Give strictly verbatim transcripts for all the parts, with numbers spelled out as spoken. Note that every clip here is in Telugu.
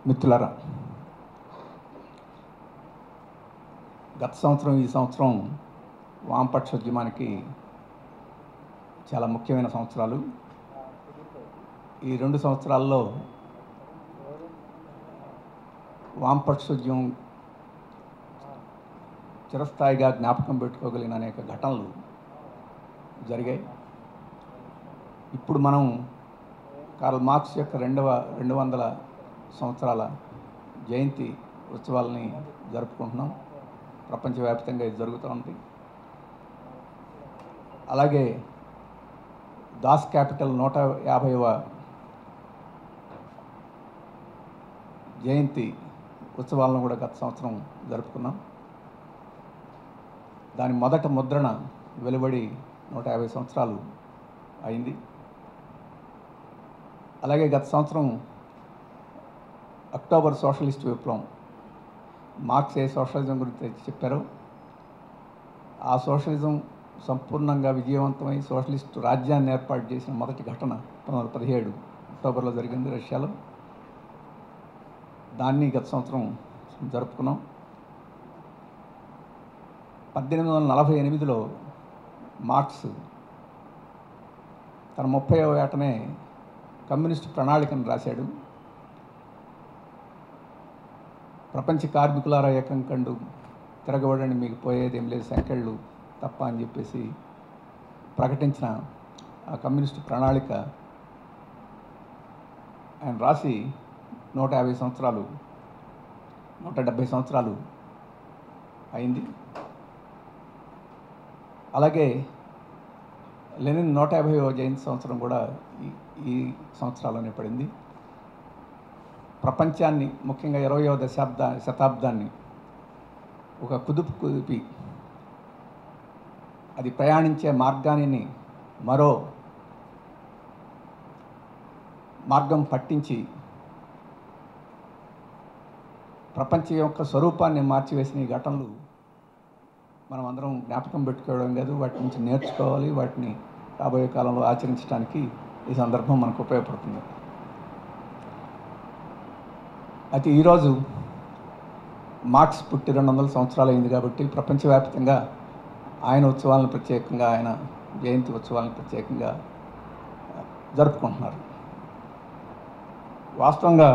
మిత్రులారా, గత సంవత్సరం ఈ సంవత్సరం వామపక్షోద్యమానికి చాలా ముఖ్యమైన సంవత్సరాలు. ఈ రెండు సంవత్సరాల్లో వామపక్షోద్యమం చిరస్థాయిగా జ్ఞాపకం పెట్టుకోగలిగిన అనేక ఘటనలు జరిగాయి. ఇప్పుడు మనం కార్ల్ మార్క్స్ యొక్క రెండవ రెండు వందల సంవత్సరాల జయంతి ఉత్సవాలని జరుపుకుంటున్నాం. ప్రపంచవ్యాప్తంగా ఇది జరుగుతూ ఉంది. అలాగే దాస్ క్యాపిటల్ నూట యాభైవ జయంతి ఉత్సవాలను కూడా గత సంవత్సరం జరుపుకున్నాం. దాని మొదట ముద్రణ వెలువడి నూట యాభై సంవత్సరాలు అయింది. అలాగే గత సంవత్సరం అక్టోబర్ సోషలిస్ట్ విప్లవం, మార్క్స్ ఏ సోషలిజం గురించి చెప్పారో ఆ సోషలిజం సంపూర్ణంగా విజయవంతమై సోషలిస్టు రాజ్యాన్ని ఏర్పాటు చేసిన మొదటి ఘటన పంతొమ్మిది వందల పదిహేడు అక్టోబర్లో జరిగింది రష్యాలో. దాన్ని గత సంవత్సరం జరుపుకున్నాం. పద్దెనిమిది వందల నలభై ఎనిమిదిలో మార్క్స్ తన ముప్పైవ ఏటనే కమ్యూనిస్టు ప్రణాళికను రాశాడు. ప్రపంచ కార్మికులారా ఏకం కండు తిరగబడండి, మీకు పోయేదేం లేదు సంఖ్యలు తప్ప అని చెప్పేసి ప్రకటించిన ఆ కమ్యూనిస్టు ప్రణాళిక ఆయన రాసి నూట యాభై సంవత్సరాలు నూట డెబ్భై సంవత్సరాలు అయింది. అలాగే లెనిన్ నూట యాభైవ జయంతి సంవత్సరం కూడా ఈ ఈ సంవత్సరాల్లోనే పడింది. ప్రపంచాన్ని, ముఖ్యంగా ఇరవయవ దశాబ్ద శతాబ్దాన్ని ఒక కుదుపు కుదిపి అది ప్రయాణించే మార్గాన్ని మరో మార్గం పట్టించి ప్రపంచం యొక్క స్వరూపాన్ని మార్చివేసిన ఈ ఘటనలు మనం అందరం జ్ఞాపకం పెట్టుకోవడం కాదు, వాటి నుంచి నేర్చుకోవాలి, వాటిని రాబోయే కాలంలో ఆచరించడానికి ఈ సందర్భం మనకు ఉపయోగపడుతుంది. అయితే ఈరోజు మార్క్స్ పుట్టి రెండు వందల సంవత్సరాలు అయింది కాబట్టి ప్రపంచవ్యాప్తంగా ఆయన ఉత్సవాలను ప్రత్యేకంగా, ఆయన జయంతి ఉత్సవాలను ప్రత్యేకంగా జరుపుకుంటున్నారు. వాస్తవంగా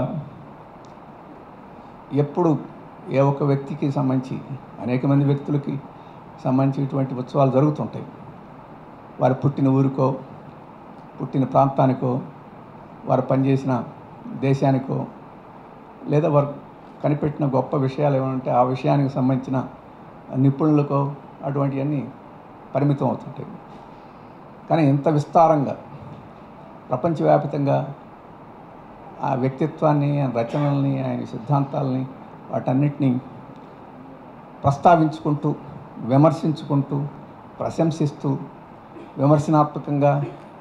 ఎప్పుడు ఏ ఒక్క వ్యక్తికి సంబంధించి అనేక మంది వ్యక్తులకి సంబంధించి ఇటువంటి ఉత్సవాలు జరుగుతుంటాయి. వారు పుట్టిన ఊరికో, పుట్టిన ప్రాంతానికో, వారు పనిచేసిన దేశానికో, లేదా వారు కనిపెట్టిన గొప్ప విషయాలు ఏమంటే ఆ విషయానికి సంబంధించిన నిపుణులకో అటువంటివన్నీ పరిమితం అవుతుంటాయి. కానీ ఇంత విస్తారంగా ప్రపంచవ్యాప్తంగా ఆ వ్యక్తిత్వాన్ని, ఆయన రచనల్ని, ఆయన సిద్ధాంతాలని, వాటన్నిటినీ ప్రస్తావించుకుంటూ, విమర్శించుకుంటూ, ప్రశంసిస్తూ, విమర్శనాత్మకంగా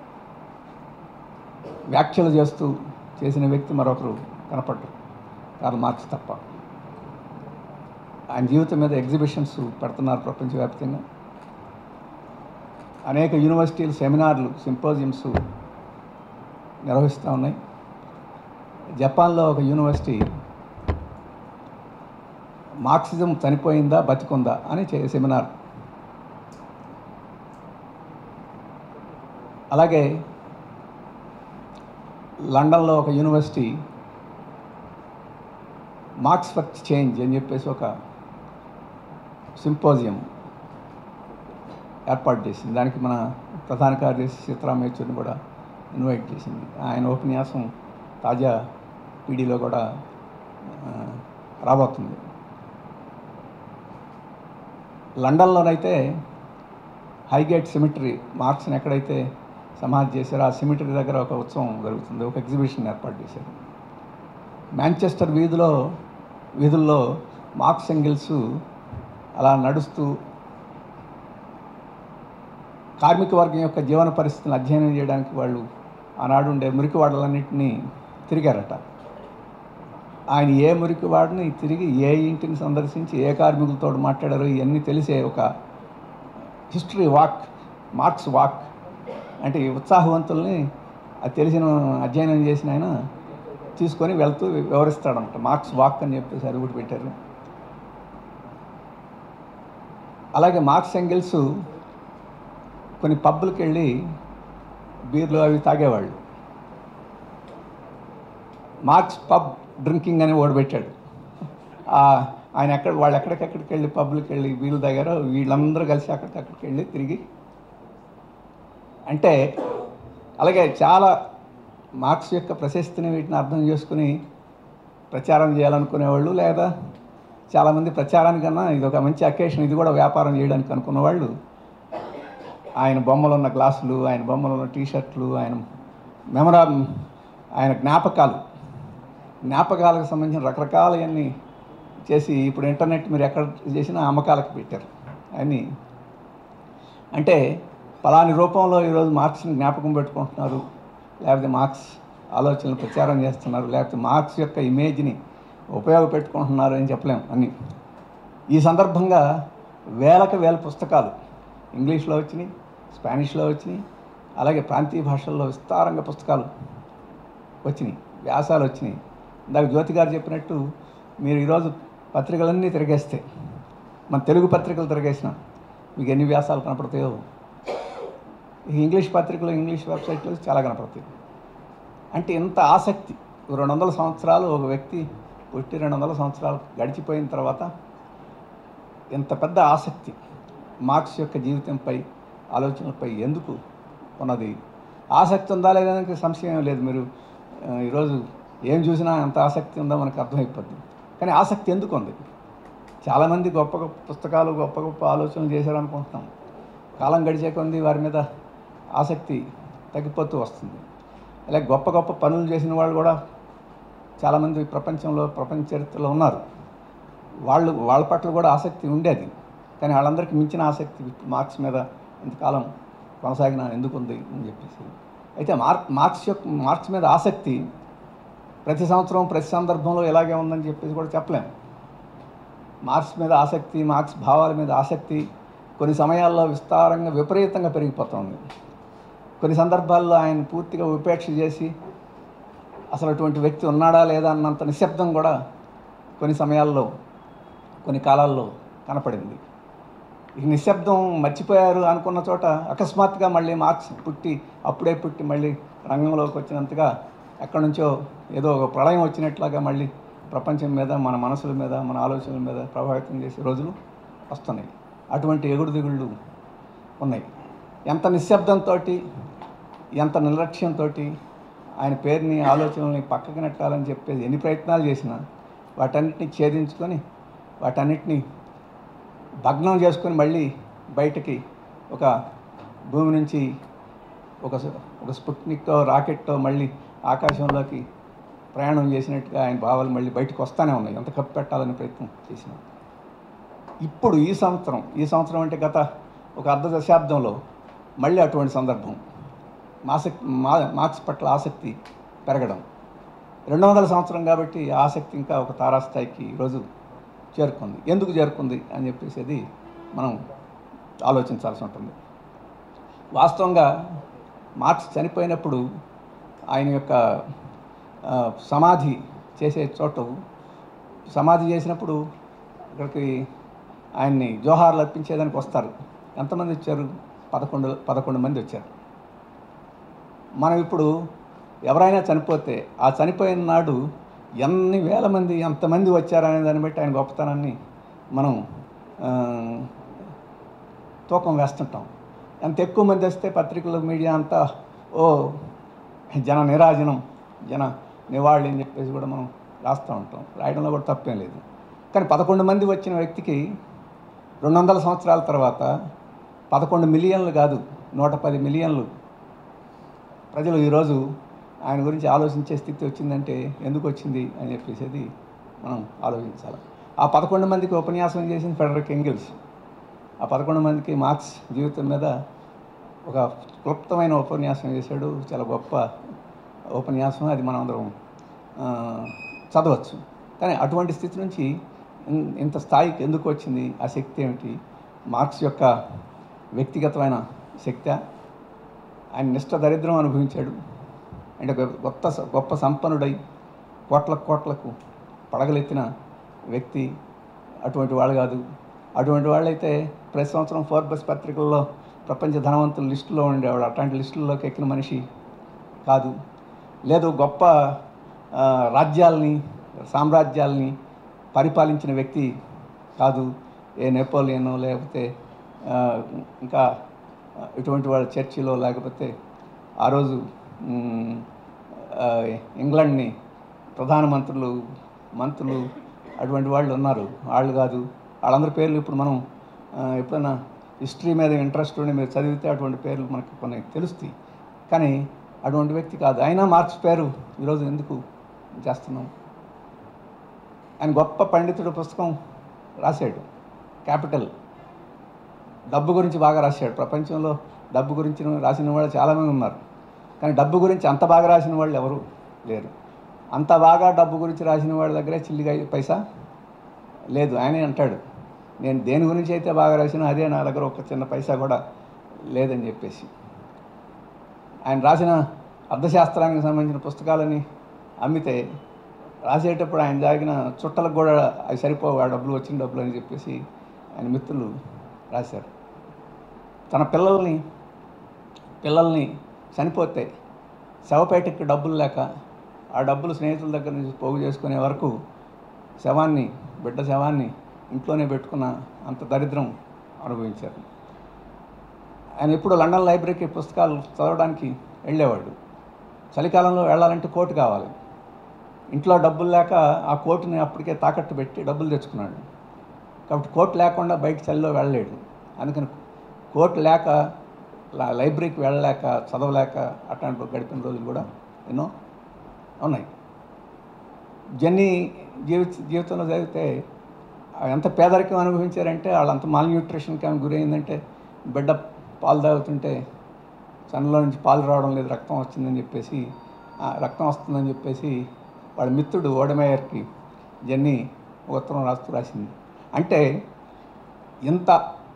వ్యాఖ్యలు చేస్తూ చేసిన వ్యక్తి మరొకరు కనపడ్డారు, కార్ల్ మార్క్స్ తప్ప. ఆయన జీవితం మీద ఎగ్జిబిషన్స్ పెడుతున్నారు ప్రపంచవ్యాప్తంగా. అనేక యూనివర్సిటీలు సెమినార్లు, సింపోజియమ్స్ నిర్వహిస్తూ ఉన్నాయి. జపాన్లో ఒక యూనివర్సిటీ మార్క్సిజం చనిపోయిందా బతికుందా అని చే సెమినార్. అలాగే లండన్లో ఒక యూనివర్సిటీ మార్క్స్ ఫర్ చేంజ్ అని చెప్పేసి ఒక సింపోజియం ఏర్పాటు చేసింది. దానికి మన ప్రధాన కార్యదర్శి సీతారాం యేచూరిని కూడా ఇన్వైట్ చేసింది. ఆయన ఉపన్యాసం తాజా పీడీలో కూడా రాబోతుంది. లండన్లోనైతే హైగేట్ సిమిటరీ, మార్క్స్ని ఎక్కడైతే సమాధి చేశారో ఆ సిమిటరీ దగ్గర ఒక ఉత్సవం జరుగుతుంది, ఒక ఎగ్జిబిషన్ ఏర్పాటు చేశారు. మాంచెస్టర్ వీధిలో వీధుల్లో మార్క్స్ ఎంగిల్స్ అలా నడుస్తూ కార్మిక వర్గం యొక్క జీవన పరిస్థితులను అధ్యయనం చేయడానికి వాళ్ళు ఆనాడు ఉండే మురికివాడలన్నింటినీ తిరిగారట. ఆయన ఏ మురికివాడిని తిరిగి, ఏ ఇంటిని సందర్శించి, ఏ కార్మికులతో మాట్లాడారో ఇవన్నీ తెలిసే ఒక హిస్టరీ వాక్, మార్క్స్ వాక్. అంటే ఈ ఉత్సాహవంతుల్ని అది తెలిసిన అధ్యయనం చేసిన ఆయన తీసుకొని వెళ్తూ వివరిస్తాడనమాట. మార్క్స్ వాక్ అని చెప్పేసి అది కూడా పెట్టారు. అలాగే మార్క్స్ ఎంగెల్స్ కొన్ని పబ్బులకి వెళ్ళి బీర్లు అవి తాగేవాళ్ళు. మార్క్స్ పబ్ డ్రింకింగ్ అని ఓడి పెట్టాడు. ఆయన ఎక్కడ వాళ్ళు ఎక్కడికెక్కడికి వెళ్ళి పబ్లకి వెళ్ళి వీళ్ళు తాగారో వీళ్ళందరూ కలిసి అక్కడికక్కడికి వెళ్ళి తిరిగి అంటే అలాగే చాలా మార్క్స్ యొక్క ప్రశస్తిని వీటిని అర్థం చేసుకుని ప్రచారం చేయాలనుకునేవాళ్ళు, లేదా చాలామంది ప్రచారానికన్నా ఇది ఒక మంచి అకేషన్, ఇది కూడా వ్యాపారం చేయడానికి అనుకున్నవాళ్ళు ఆయన బొమ్మలు ఉన్న గ్లాసులు, ఆయన బొమ్మలు ఉన్న టీషర్ట్లు, ఆయన మెమరా ఆయన జ్ఞాపకాలు జ్ఞాపకాలకు సంబంధించిన రకరకాలవన్నీ చేసి ఇప్పుడు ఇంటర్నెట్ మీరు ఎక్కడ చేసినా అమ్మకాలకు పెట్టారు అని. అంటే పలాని రూపంలో ఈరోజు మార్క్స్ని జ్ఞాపకం పెట్టుకుంటున్నారు, లేకపోతే మార్క్స్ ఆలోచనలు ప్రచారం చేస్తున్నారు, లేకపోతే మార్క్స్ యొక్క ఇమేజ్ని ఉపయోగపెట్టుకుంటున్నారు అని చెప్పలేము అన్నీ. ఈ సందర్భంగా వేలకు వేల పుస్తకాలు ఇంగ్లీష్లో వచ్చినాయి, స్పానిష్లో వచ్చినాయి, అలాగే ప్రాంతీయ భాషల్లో విస్తారంగా పుస్తకాలు వచ్చినాయి, వ్యాసాలు వచ్చినాయి. ఇందాక జ్యోతి గారు చెప్పినట్టు మీరు ఈరోజు పత్రికలన్నీ తిరిగేస్తే, మన తెలుగు పత్రికలు తిరిగేసినా మీకు ఎన్ని వ్యాసాలు కనపడతాయో ఈ ఇంగ్లీష్ పత్రికలు, ఇంగ్లీష్ వెబ్సైట్లు చాలా కనపడతాయి. అంటే ఇంత ఆసక్తి రెండు వందల సంవత్సరాలు ఒక వ్యక్తి పుట్టి రెండు వందల సంవత్సరాలు గడిచిపోయిన తర్వాత ఇంత పెద్ద ఆసక్తి మార్క్స్ యొక్క జీవితంపై, ఆలోచనలపై ఎందుకు ఉన్నది? ఆసక్తి ఉందా లేదానికి సంశయం లేదు. మీరు ఈరోజు ఏం చూసినా అంత ఆసక్తి ఉందో మనకు అర్థమైపోద్ది. కానీ ఆసక్తి ఎందుకు ఉంది? చాలామంది గొప్ప గొప్ప పుస్తకాలు, గొప్ప గొప్ప ఆలోచనలు చేశారనుకుంటున్నాం. కాలం గడిచే కొంది వారి మీద ఆసక్తి తగ్గిపోతూ వస్తుంది. అలాగే గొప్ప గొప్ప పనులు చేసిన వాళ్ళు కూడా చాలామంది ప్రపంచంలో, ప్రపంచ చరిత్రలో ఉన్నారు. వాళ్ళు వాళ్ళ పట్ల కూడా ఆసక్తి ఉండేది. కానీ వాళ్ళందరికీ మించిన ఆసక్తి మార్క్స్ మీద ఇంతకాలం కొనసాగిన ఎందుకు ఉంది అని చెప్పేసి. అయితే మార్క్ మార్క్స్ యొక్క మార్క్స్ మీద ఆసక్తి ప్రతి సంవత్సరం, ప్రతి సందర్భంలో ఇలాగే ఉందని చెప్పేసి కూడా చెప్పలేము. మార్క్స్ మీద ఆసక్తి, మార్క్స్ భావాల మీద ఆసక్తి కొన్ని సమయాల్లో విస్తారంగా, విపరీతంగా పెరిగిపోతుంది. కొన్ని సందర్భాల్లో ఆయన పూర్తిగా ఉపేక్ష చేసి అసలు అటువంటి వ్యక్తి ఉన్నాడా లేదా అన్నంత నిశ్శబ్దం కూడా కొన్ని సమయాల్లో, కొన్ని కాలాల్లో కనపడింది. ఈ నిశ్శబ్దం మర్చిపోయారు అనుకున్న చోట అకస్మాత్తుగా మళ్ళీ మార్క్స్ పుట్టి, అప్పుడే పుట్టి మళ్ళీ రంగంలోకి వచ్చినంతగా ఎక్కడి నుంచో ఏదో ఒక ప్రళయం వచ్చినట్లాగా మళ్ళీ ప్రపంచం మీద, మన మనసుల మీద, మన ఆలోచనల మీద ప్రభావితం చేసే రోజులు వస్తున్నాయి. అటువంటి ఎగుడు దిగుళ్ళు ఉన్నాయి. ఎంత నిశ్శబ్దంతో, ఎంత నిర్లక్ష్యంతో ఆయన పేరుని, ఆలోచనల్ని పక్కకి నెట్టాలని చెప్పేసి ఎన్ని ప్రయత్నాలు చేసినా వాటన్నిటిని ఛేదించుకొని, వాటన్నిటిని భగ్నం చేసుకొని మళ్ళీ బయటకి ఒక భూమి నుంచి ఒక ఒక స్పుట్నిక్తో, రాకెట్తో మళ్ళీ ఆకాశంలోకి ప్రయాణం చేసినట్టుగా ఆయన భావాలు మళ్ళీ బయటకు వస్తూనే ఉన్నాయి, ఎంత కప్పు పెట్టాలని ప్రయత్నం చేసిన. ఇప్పుడు ఈ సంవత్సరం ఈ సంవత్సరం అంటే గత ఒక అర్ధ దశాబ్దంలో మళ్ళీ అటువంటి సందర్భం. ఆసక్తి మా మార్క్స్ పట్ల ఆసక్తి పెరగడం. రెండు వందల సంవత్సరం కాబట్టి ఆసక్తి ఇంకా ఒక తారాస్థాయికి ఈరోజు చేరుకుంది. ఎందుకు చేరుకుంది అని చెప్పేసి అది మనం ఆలోచించాల్సి ఉంటుంది. వాస్తవంగా మార్క్స్ చనిపోయినప్పుడు ఆయన యొక్క సమాధి చేసే చోటు, సమాధి చేసినప్పుడు ఇక్కడికి ఆయన్ని జోహార్లు అర్పించేదానికి వస్తారు. ఎంతమంది వచ్చారు? పదకొండు పదకొండు మంది వచ్చారు. మనం ఇప్పుడు ఎవరైనా చనిపోతే ఆ చనిపోయిన నాడు ఎన్ని వేల మంది, ఎంతమంది వచ్చారనే దాన్ని బట్టి ఆయన గొప్పతనాన్ని మనం తూకం వేస్తుంటాం. ఎంత ఎక్కువ మంది వస్తే పత్రికలు, మీడియా అంతా ఓ జన నిరాజనం, జన నివాళి అని చెప్పేసి కూడా మనం రాస్తూ ఉంటాం. రాయడంలో కూడా తప్పేం లేదు. కానీ పదకొండు మంది వచ్చిన వ్యక్తికి రెండు వందల సంవత్సరాల తర్వాత పదకొండు మిలియన్లు కాదు, నూట పది మిలియన్లు ప్రజలు ఈరోజు ఆయన గురించి ఆలోచించే స్థితి వచ్చిందంటే ఎందుకు వచ్చింది అని చెప్పేసి మనం ఆలోచించాలి. ఆ పదకొండు మందికి ఉపన్యాసం చేసింది ఫ్రెడరిక్ ఎంగెల్స్. ఆ పదకొండు మందికి మార్క్స్ జీవితం మీద ఒక క్లుప్తమైన ఉపన్యాసం చేశాడు. చాలా గొప్ప ఉపన్యాసం, అది మనం అందరం చదవచ్చు. కానీ అటువంటి స్థితి నుంచి ఇంత స్థాయికి ఎందుకు వచ్చింది? ఆ శక్తి ఏమిటి? మార్క్స్ యొక్క వ్యక్తిగతమైన శక్తి. ఆయన నిష్ఠ దరిద్రం అనుభవించాడు. అంటే గొప్ప గొప్ప సంపన్నుడై కోట్లకు కోట్లకు పడగలెత్తిన వ్యక్తి అటువంటి వాళ్ళు కాదు. అటువంటి వాళ్ళైతే ప్రతి సంవత్సరం ఫోర్బ్స్ పత్రికల్లో ప్రపంచ ధనవంతుల లిస్టులో ఉండేవాడు. అట్లాంటి లిస్టుల్లోకి ఎక్కిన మనిషి కాదు. లేదు గొప్ప రాజ్యాలని సామ్రాజ్యాలని పరిపాలించిన వ్యక్తి కాదు. ఏ నెపోలియనో లేకపోతే ఇంకా ఇటువంటి వాళ్ళ చర్చిలో లేకపోతే ఆ రోజు ఇంగ్లాండ్ని ప్రధానమంత్రులు మంత్రులు అటువంటి వాళ్ళు ఉన్నారు. వాళ్ళు కాదు. వాళ్ళందరి పేర్లు ఇప్పుడు మనం ఎప్పుడైనా హిస్టరీ మీద ఇంట్రెస్ట్ ఉండి మీరు చదివితే అటువంటి పేర్లు మనకు కొన్ని తెలుస్తాయి. కానీ అటువంటి వ్యక్తి కాదు. అయినా మార్క్స్ పేరు ఈరోజు ఎందుకు చేస్తున్నాం? ఆయన గొప్ప పండితుడు, పుస్తకం రాశాడు క్యాపిటల్. డబ్బు గురించి బాగా రాశాడు. ప్రపంచంలో డబ్బు గురించి రాసిన వాళ్ళు చాలామంది ఉన్నారు. కానీ డబ్బు గురించి అంత బాగా రాసిన వాళ్ళు ఎవరు లేరు. అంత బాగా డబ్బు గురించి రాసిన వాళ్ళ దగ్గరే చిల్లిగా పైసా లేదు. ఆయనే అంటాడు, నేను దేని గురించి అయితే బాగా రాసినా అదే నా దగ్గర ఒక చిన్న పైసా కూడా లేదని చెప్పేసి. ఆయన రాసిన అర్థశాస్త్రానికి సంబంధించిన పుస్తకాలని అమ్మితే రాసేటప్పుడు ఆయన జరిగిన చుట్టలకు కూడా అవి సరిపోవు, ఆ డబ్బులు వచ్చిన డబ్బులు అని చెప్పేసి ఆయన మిత్రులు రాశారు. తన పిల్లల్ని పిల్లల్ని చనిపోతే శవపేటకి డబ్బులు లేక ఆ డబ్బులు స్నేహితుల దగ్గర నుంచి పోగు చేసుకునే వరకు శవాన్ని బిడ్డ శవాన్ని ఇంట్లోనే పెట్టుకున్న అంత దరిద్రం అనుభవించారు. ఆయన ఎప్పుడు లండన్ లైబ్రరీకి పుస్తకాలు చదవడానికి వెళ్ళేవాడు. చలికాలంలో వెళ్ళాలంటే కోటు కావాలి. ఇంట్లో డబ్బులు లేక ఆ కోటుని అప్పటికే తాకట్టు పెట్టి డబ్బులు తెచ్చుకున్నాడు. కాబట్టి కోట్ లేకుండా బయట చలిలో వెళ్ళలేడు. అందుకని కోట్ లేక లైబ్రరీకి వెళ్ళలేక చదవలేక అట్లాంటి గడిపిన రోజులు కూడా ఎన్నో ఉన్నాయి. జన్ని జీవిత జీవితంలో చదివితే ఎంత పేదరికం అనుభవించారంటే వాళ్ళంత మాల్ న్యూట్రిషన్కి ఆమె గురైందంటే బిడ్డ పాలు తాగుతుంటే చన్నలో నుంచి పాలు రావడం లేదు, రక్తం వచ్చిందని చెప్పేసి రక్తం వస్తుందని చెప్పేసి వాళ్ళ మిత్రుడు ఓడమేయర్కి జన్ని ఉత్తరం రాస్తూ రాసింది. అంటే ఇంత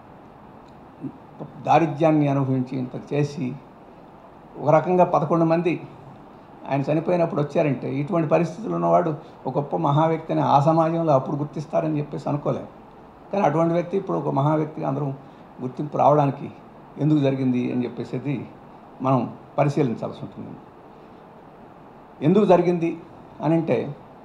దారిద్ర్యాన్ని అనుభవించి ఇంత చేసి ఒక రకంగా పదకొండు మంది ఆయన చనిపోయినప్పుడు వచ్చారంటే ఇటువంటి పరిస్థితులు ఉన్నవాడు ఒక గొప్ప మహావ్యక్తి అని ఆ సమాజంలో అప్పుడు గుర్తిస్తారని చెప్పేసి అనుకోలేము. కానీ అటువంటి వ్యక్తి ఇప్పుడు ఒక మహావ్యక్తిగా అందరం గుర్తింపు రావడానికి ఎందుకు జరిగింది అని చెప్పేసి మనం పరిశీలించాల్సి ఉంటుంది. ఎందుకు జరిగింది అని అంటే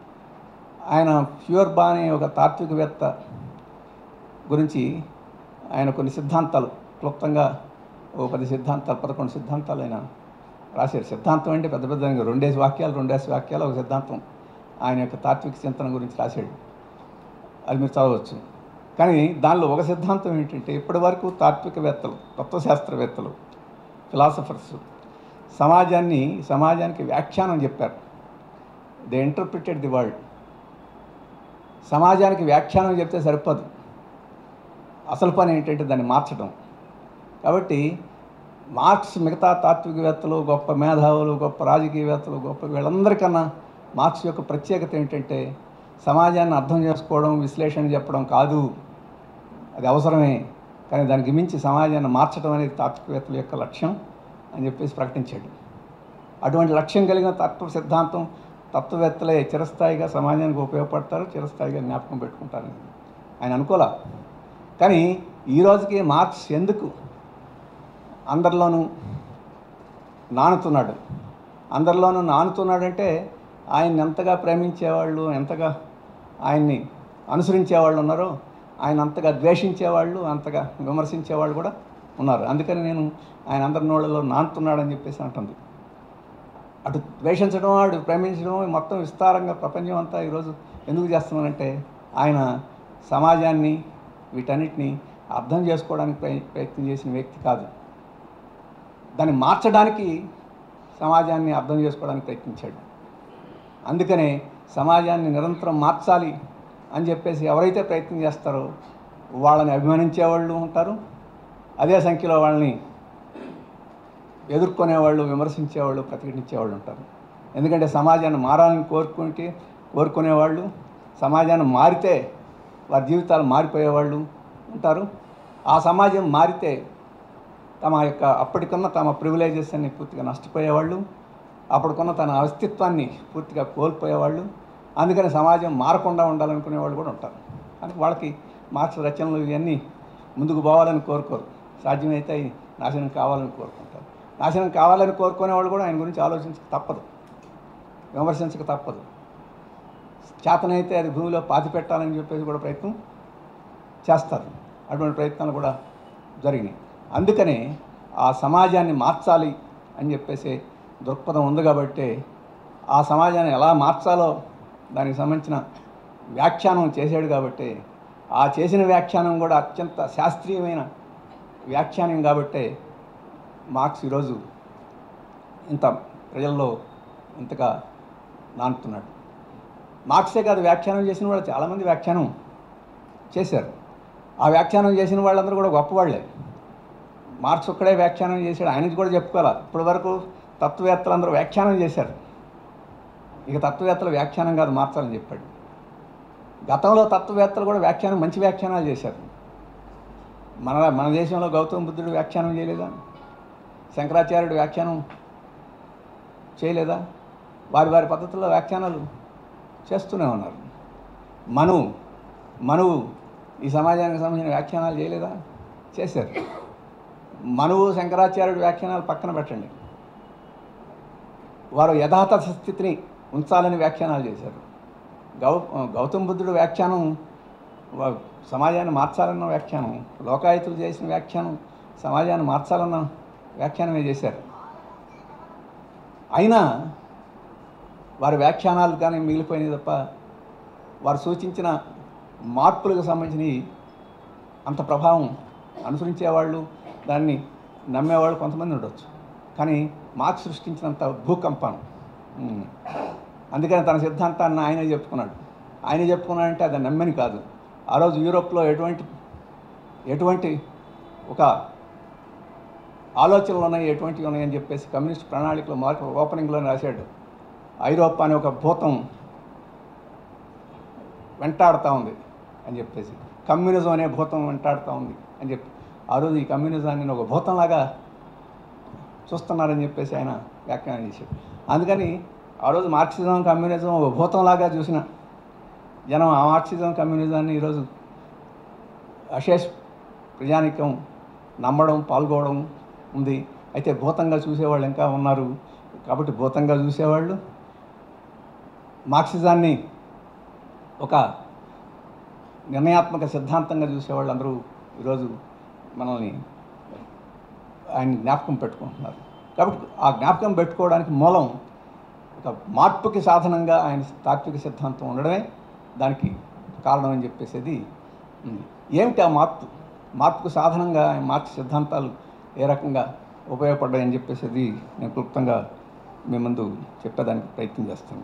ఆయన ఫ్యూర్బా అనే ఒక తాత్వికవేత్త గురించి ఆయన కొన్ని సిద్ధాంతాలు క్లుప్తంగా ఓ పది సిద్ధాంతాలు పదకొండు సిద్ధాంతాలు ఆయన రాశారు. సిద్ధాంతం అంటే పెద్ద పెద్ద రెండేసి వాక్యాలు రెండేసి వాక్యాలు ఒక సిద్ధాంతం ఆయన యొక్క తాత్విక చింతన గురించి రాశాడు. అది మీరు చదవచ్చు. కానీ దానిలో ఒక సిద్ధాంతం ఏంటంటే ఇప్పటి వరకు తాత్వికవేత్తలు, తత్వశాస్త్రవేత్తలు, ఫిలాసఫర్స్ సమాజాన్ని సమాజానికి వ్యాఖ్యానం చెప్పారు. They interpreted the world. సమాజానికి వ్యాఖ్యానం చెప్తే సరిపోదు, అసలు పని ఏంటంటే దాన్ని మార్చడం. కాబట్టి మార్క్స్ మిగతా తాత్వికవేత్తలు, గొప్ప మేధావులు, గొప్ప రాజకీయవేత్తలు, గొప్ప వీళ్ళందరికన్నా మార్క్స్ యొక్క ప్రత్యేకత ఏంటంటే సమాజాన్ని అర్థం చేసుకోవడం, విశ్లేషణ చెప్పడం కాదు, అది అవసరమే, కానీ దానికి మించి సమాజాన్ని మార్చడం అనేది తాత్వికవేత్తల యొక్క లక్ష్యం అని చెప్పేసి ప్రకటించాడు. అటువంటి లక్ష్యం కలిగిన తత్వ సిద్ధాంతం తత్వవేత్తలే చిరస్థాయిగా సమాజానికి ఉపయోగపడతారు, చిరస్థాయిగా జ్ఞాపకం పెట్టుకుంటారు ఆయన అనుకోలే. కానీ ఈరోజుకి మార్క్స్ ఎందుకు అందరిలోనూ నానుతున్నాడు? అందరిలోనూ నానుతున్నాడంటే ఆయన్ని ఎంతగా ప్రేమించేవాళ్ళు, ఎంతగా ఆయన్ని అనుసరించేవాళ్ళు ఉన్నారో ఆయన అంతగా ద్వేషించేవాళ్ళు, అంతగా విమర్శించేవాళ్ళు కూడా ఉన్నారు. అందుకని నేను ఆయన అందరి నోళ్ళలో నానుతున్నాడని చెప్పేసి అంటుంది. అటు ద్వేషించడం, అటు ప్రేమించడం మొత్తం విస్తారంగా ప్రపంచం అంతా ఈరోజు ఎందుకు చేస్తున్నానంటే ఆయన సమాజాన్ని వీటన్నిటిని అర్థం చేసుకోవడానికి ప్రయత్నం చేసిన వ్యక్తి కాదు, దాన్ని మార్చడానికి సమాజాన్ని అర్థం చేసుకోవడానికి ప్రయత్నించాడు. అందుకనే సమాజాన్ని నిరంతరం మార్చాలి అని చెప్పేసి ఎవరైతే ప్రయత్నం చేస్తారో వాళ్ళని అభిమానించేవాళ్ళు ఉంటారు, అదే సంఖ్యలో వాళ్ళని ఎదుర్కొనేవాళ్ళు, విమర్శించేవాళ్ళు, ప్రతిఘటించేవాళ్ళు ఉంటారు. ఎందుకంటే సమాజాన్ని మారాలని కోరుకుంటే కోరుకునేవాళ్ళు, సమాజాన్ని మారితే వారి జీవితాలు మారిపోయేవాళ్ళు ఉంటారు. ఆ సమాజం మారితే తమ యొక్క అప్పటికన్నా తమ ప్రివిలేజెస్ అన్ని పూర్తిగా నష్టపోయేవాళ్ళు అప్పటికున్న తన అస్తిత్వాన్ని పూర్తిగా కోల్పోయేవాళ్ళు. అందుకని సమాజం మారకుండా ఉండాలనుకునే వాళ్ళు కూడా ఉంటారు. అందుకే వాళ్ళకి మార్క్స్ రచనలు ఇవన్నీ ముందుకు పోవాలని కోరుకోరు, సాధ్యమైతే నాశనం కావాలని కోరుకుంటారు. నాశనం కావాలని కోరుకునే వాళ్ళు కూడా ఆయన గురించి ఆలోచించక తప్పదు, విమర్శించక తప్పదు. చేతనైతే అది భూమిలో పాతి పెట్టాలని చెప్పేసి కూడా ప్రయత్నం చేస్తారు. అటువంటి ప్రయత్నాలు కూడా జరిగినాయి. అందుకనే ఆ సమాజాన్ని మార్చాలి అని చెప్పేసి దృక్పథం ఉంది కాబట్టి ఆ సమాజాన్ని ఎలా మార్చాలో దానికి సంబంధించిన వ్యాఖ్యానం చేశాడు కాబట్టి ఆ చేసిన వ్యాఖ్యానం కూడా అత్యంత శాస్త్రీయమైన వ్యాఖ్యానం కాబట్టి మార్క్స్ ఈరోజు ఇంత ప్రజల్లో ఇంతగా నానుతున్నాడు. మార్క్సే కాదు, వ్యాఖ్యానం చేసిన వాళ్ళు చాలామంది వ్యాఖ్యానం చేశారు. ఆ వ్యాఖ్యానం చేసిన వాళ్ళందరూ కూడా గొప్పవాళ్లే. మార్క్స్ ఒక్కడే వ్యాఖ్యానం చేశాడు, ఆయనకి కూడా చెప్పుకోవాలి. ఇప్పటి వరకు తత్వవేత్తలు అందరూ వ్యాఖ్యానం చేశారు, ఇక తత్వవేత్తలు వ్యాఖ్యానం కాదు మార్చాలని చెప్పాడు. గతంలో తత్వవేత్తలు కూడా వ్యాఖ్యానం మంచి వ్యాఖ్యానాలు చేశారు. మన మన దేశంలో గౌతమ బుద్ధుడు వ్యాఖ్యానం చేయలేదా? శంకరాచార్యుడు వ్యాఖ్యానం చేయలేదా? వారి వారి పద్ధతుల్లో వ్యాఖ్యానాలు చేస్తూనే ఉన్నారు. మనువు మనువు ఈ సమాజానికి సంబంధించిన వ్యాఖ్యానాలు చేయలేదా? చేశారు. మనువు శంకరాచార్యుడు వ్యాఖ్యానాలు పక్కన పెట్టండి, వారు యథాతథ స్థితిని ఉంచాలని వ్యాఖ్యానాలు చేశారు. గౌ గౌతమ బుద్ధుడు వ్యాఖ్యానం సమాజాన్ని మార్చాలన్న వ్యాఖ్యానం, లోకాయుతులు చేసిన వ్యాఖ్యానం సమాజాన్ని మార్చాలన్న వ్యాఖ్యానమే చేశారు. అయినా వారి వ్యాఖ్యానాలు కానీ మిగిలిపోయినాయి తప్ప వారు సూచించిన మార్పులకు సంబంధించి అంత ప్రభావం అనుసరించేవాళ్ళు, దాన్ని నమ్మేవాళ్ళు కొంతమంది ఉండొచ్చు. కానీ మార్క్స్ సృష్టించినంత భూకంపం. అందుకని తన సిద్ధాంతాన్ని ఆయనే చెప్పుకున్నాడు. ఆయనే చెప్పుకున్నాడంటే అది నమ్మని కాదు. ఆ రోజు యూరోప్లో ఎటువంటి ఎటువంటి ఒక ఆలోచనలు ఉన్నాయి, ఎటువంటివి ఉన్నాయని చెప్పేసి కమ్యూనిస్ట్ ప్రణాళికలో మార్క్ ఓపెనింగ్లోనే రాశాడు. ఐరోపా అనే ఒక భూతం వెంటాడుతూ ఉంది అని చెప్పేసి, కమ్యూనిజం అనే భూతం వెంటాడుతూ ఉంది అని చెప్పి ఆ రోజు ఈ కమ్యూనిజాన్ని ఒక భూతంలాగా చూస్తున్నారని చెప్పేసి ఆయన వ్యాఖ్యానం చేశాడు. అందుకని ఆ రోజు మార్క్సిజం కమ్యూనిజం ఒక భూతంలాగా చూసిన జనం ఆ మార్క్సిజం కమ్యూనిజాన్ని ఈరోజు అశేష్ ప్రజానికం నమ్మడం, పాల్గొనడం ఉంది. అయితే భూతంగా చూసేవాళ్ళు ఇంకా ఉన్నారు. కాబట్టి భూతంగా చూసేవాళ్ళు మార్క్సిజాన్ని ఒక నిర్ణయాత్మక సిద్ధాంతంగా చూసేవాళ్ళు అందరూ ఈరోజు మనల్ని ఆయన జ్ఞాపకం పెట్టుకుంటున్నారు. కాబట్టి ఆ జ్ఞాపకం పెట్టుకోవడానికి మూలం ఒక మార్పుకి సాధనంగా ఆయన తాత్విక సిద్ధాంతం ఉండడమే దానికి కారణం అని చెప్పేసేది ఉంది. ఏమిటి ఆ మార్పు? మార్పుకు సాధనంగా ఆయన మార్పు సిద్ధాంతాలు ఏ రకంగా ఉపయోగపడ్డాయని చెప్పేసేది నేను క్లుప్తంగా మీ ముందు చెప్పేదానికి ప్రయత్నం చేస్తాను.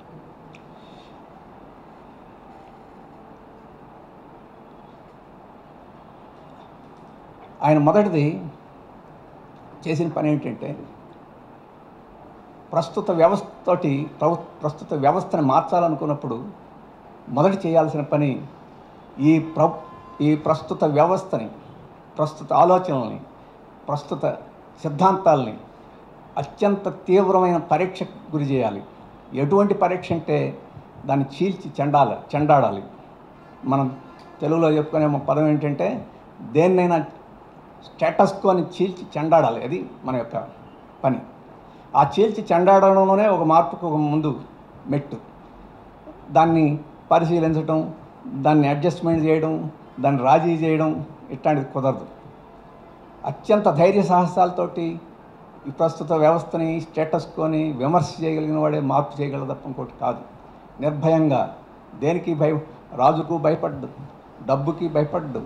ఆయన మొదటిది చేసిన పని ఏంటంటే ప్రస్తుత వ్యవస్థతోటి ప్రభు ప్రస్తుత వ్యవస్థను మార్చాలనుకున్నప్పుడు మొదటి చేయాల్సిన పని ఈ ప్ర ఈ ప్రస్తుత వ్యవస్థని, ప్రస్తుత ఆలోచనల్ని, ప్రస్తుత సిద్ధాంతాలని అత్యంత తీవ్రమైన పరీక్షకు గురి చేయాలి. ఎటువంటి పరీక్ష అంటే దాన్ని చీల్చి చెండాలి చెండాడాలి. మనం తెలుగులో చెప్పుకునే పదం ఏంటంటే దేన్నైనా స్టేటస్కోని చీల్చి చెండాడాలి. అది మన యొక్క పని. ఆ చీల్చి చెండాడడంలోనే ఒక మార్పుకు ఒక ముందు మెట్టు. దాన్ని పరిశీలించడం, దాన్ని అడ్జస్ట్మెంట్ చేయడం, దాన్ని రాజీ చేయడం ఇట్లాంటిది కుదరదు. అత్యంత ధైర్య సాహసాలతోటి ఈ ప్రస్తుత వ్యవస్థని, స్టేటస్కోని విమర్శ చేయగలిగిన వాడే మార్పు చేయగలదు తప్ప ఇంకోటి కాదు. నిర్భయంగా దేనికి భయ రాజుకు భయపడ్డు, డబ్బుకి భయపడ్డు,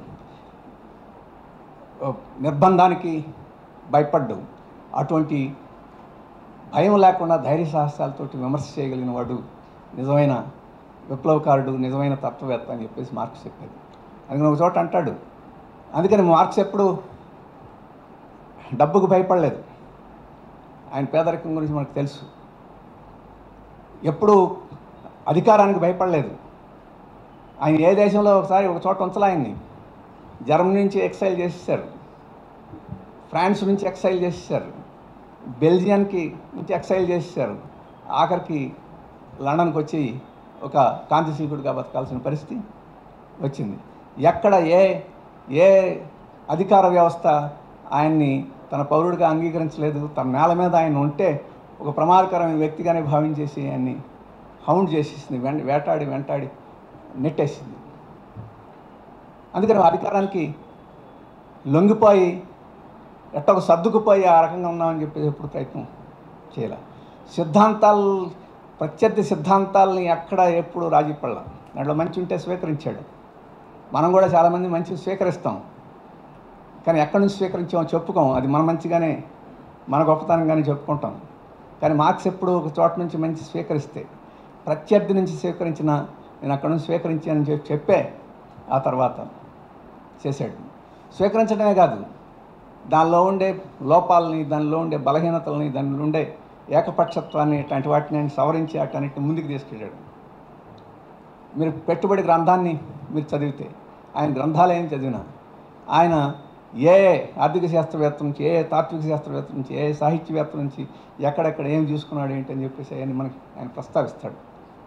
నిర్బంధానికి భయపడ్డు. అటువంటి భయం లేకుండా ధైర్య సాహసాలతోటి విమర్శ చేయగలిగిన వాడు నిజమైన విప్లవకారుడు, నిజమైన తత్వవేత్త అని చెప్పేసి మార్క్స్ చెప్పాడు. అందుకని ఒక చోట అంటాడు, అందుకని మార్క్స్ ఎప్పుడు డబ్బుకు భయపడలేదు. ఆయన పేదరికం గురించి మనకు తెలుసు. ఎప్పుడు అధికారానికి భయపడలేదు. ఆయన ఏ దేశంలో ఒకసారి ఒక చోట ఉంచలే ఆయన్ని. జర్మనీ నుంచి ఎక్సైల్ చేసేసారు, ఫ్రాన్స్ నుంచి ఎక్సైల్ చేసేసారు, బెల్జియానికి నుంచి ఎక్సైల్ చేసేసారు. ఆఖరికి లండన్కి వచ్చి ఒక కాంతిశీకుడిగా బతకాల్సిన పరిస్థితి వచ్చింది. ఎక్కడ ఏ ఏ అధికార వ్యవస్థ ఆయన్ని తన పౌరుడిగా అంగీకరించలేదు. తన నేల మీద ఆయన ఉంటే ఒక ప్రమాదకరమైన వ్యక్తిగానే భావించేసి ఆయన్ని హౌండ్ చేసేసింది, వెంట వేటాడి వెంటాడి నెట్టేసింది. అందుకని అధికారానికి లొంగిపోయి ఎట్టొక సర్దుకుపోయి ఆ రకంగా ఉన్నామని చెప్పేసి ఎప్పుడు ప్రయత్నం చేయాలి. సిద్ధాంతాలు, ప్రత్యర్థి సిద్ధాంతాలని ఎక్కడ ఎప్పుడు రాజీపడలా. దాంట్లో మంచి ఉంటే స్వీకరించాడు. మనం కూడా చాలామంది మంచి స్వీకరిస్తాం, కానీ ఎక్కడి నుంచి స్వీకరించామో చెప్పుకోం. అది మన మంచిగానే, మన గొప్పతనంగానే చెప్పుకుంటాం. కానీ మార్క్స్ ఎప్పుడు ఒక చోట నుంచి మంచి స్వీకరిస్తే, ప్రత్యర్థి నుంచి స్వీకరించిన నేను అక్కడ నుంచి స్వీకరించానని చెప్పి చెప్పే ఆ తర్వాత చేశాడు. స్వీకరించడమే కాదు, దానిలో ఉండే లోపాలని, దానిలో ఉండే బలహీనతలని, దానిలో ఉండే ఏకపక్షత్వాన్ని, ఇట్లాంటి వాటిని ఆయన సవరించి అటన్నిటిని ముందుకు తీసుకెళ్ళాడు. మీరు పెట్టుబడి గ్రంథాన్ని మీరు చదివితే, ఆయన గ్రంథాలు ఏం చదివినా ఆయన ఏ ఆర్థిక శాస్త్రవేత్త నుంచి, ఏ తాత్విక శాస్త్రవేత్త నుంచి, ఏ సాహిత్యవేత్త నుంచి ఎక్కడెక్కడ ఏం చూసుకున్నాడు ఏంటని చెప్పేసి ఆయన మనకి ఆయన ప్రస్తావిస్తాడు.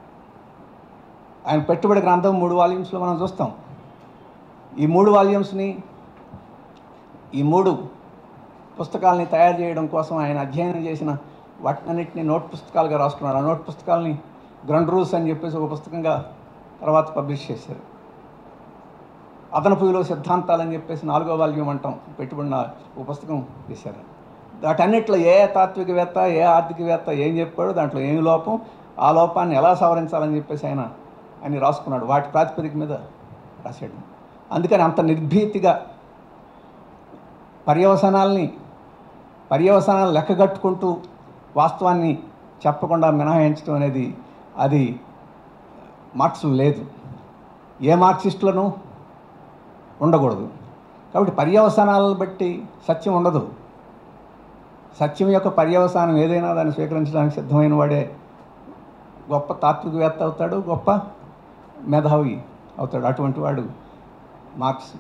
ఆయన పెట్టుబడి గ్రంథం మూడు వాల్యూమ్స్లో మనం చూస్తాం. ఈ మూడు వాల్యూమ్స్ని, ఈ మూడు పుస్తకాలని తయారు చేయడం కోసం ఆయన అధ్యయనం చేసిన వాటినన్నింటినీ నోట్ పుస్తకాలుగా రాసుకున్నాడు. ఆ నోట్ పుస్తకాలని గ్రండ్ రూల్స్ అని చెప్పేసి ఒక పుస్తకంగా తర్వాత పబ్లిష్ చేశారు. అదనపు విలువ సిద్ధాంతాలని చెప్పేసి నాలుగో వాల్యూమ్ అంటాం, పెట్టుబడిన ఒక పుస్తకం చేశారు. వాటన్నిటిలో ఏ తాత్వికవేత్త, ఏ ఆర్థికవేత్త ఏం చెప్పాడు, దాంట్లో ఏమి లోపం, ఆ లోపాన్ని ఎలా సవరించాలని చెప్పేసి ఆయన ఆయన రాసుకున్నాడు. వాటి ప్రాతిపదిక మీద రాశాడు. అందుకని అంత నిర్భీతిగా పర్యవసానాల్ని పర్యవసానాలు లెక్కగట్టుకుంటూ వాస్తవాన్ని చెప్పకుండా మినహాయించడం అనేది అది మార్క్స్లో లేదు. ఏ మార్క్సిస్టులను ఉండకూడదు. కాబట్టి పర్యవసానాలను బట్టి సత్యం ఉండదు. సత్యం యొక్క పర్యవసానం ఏదైనా దాన్ని స్వీకరించడానికి సిద్ధమైన వాడే గొప్ప తాత్వికవేత్త అవుతాడు, గొప్ప మేధావి అవుతాడు. అటువంటి వాడు మార్క్స్.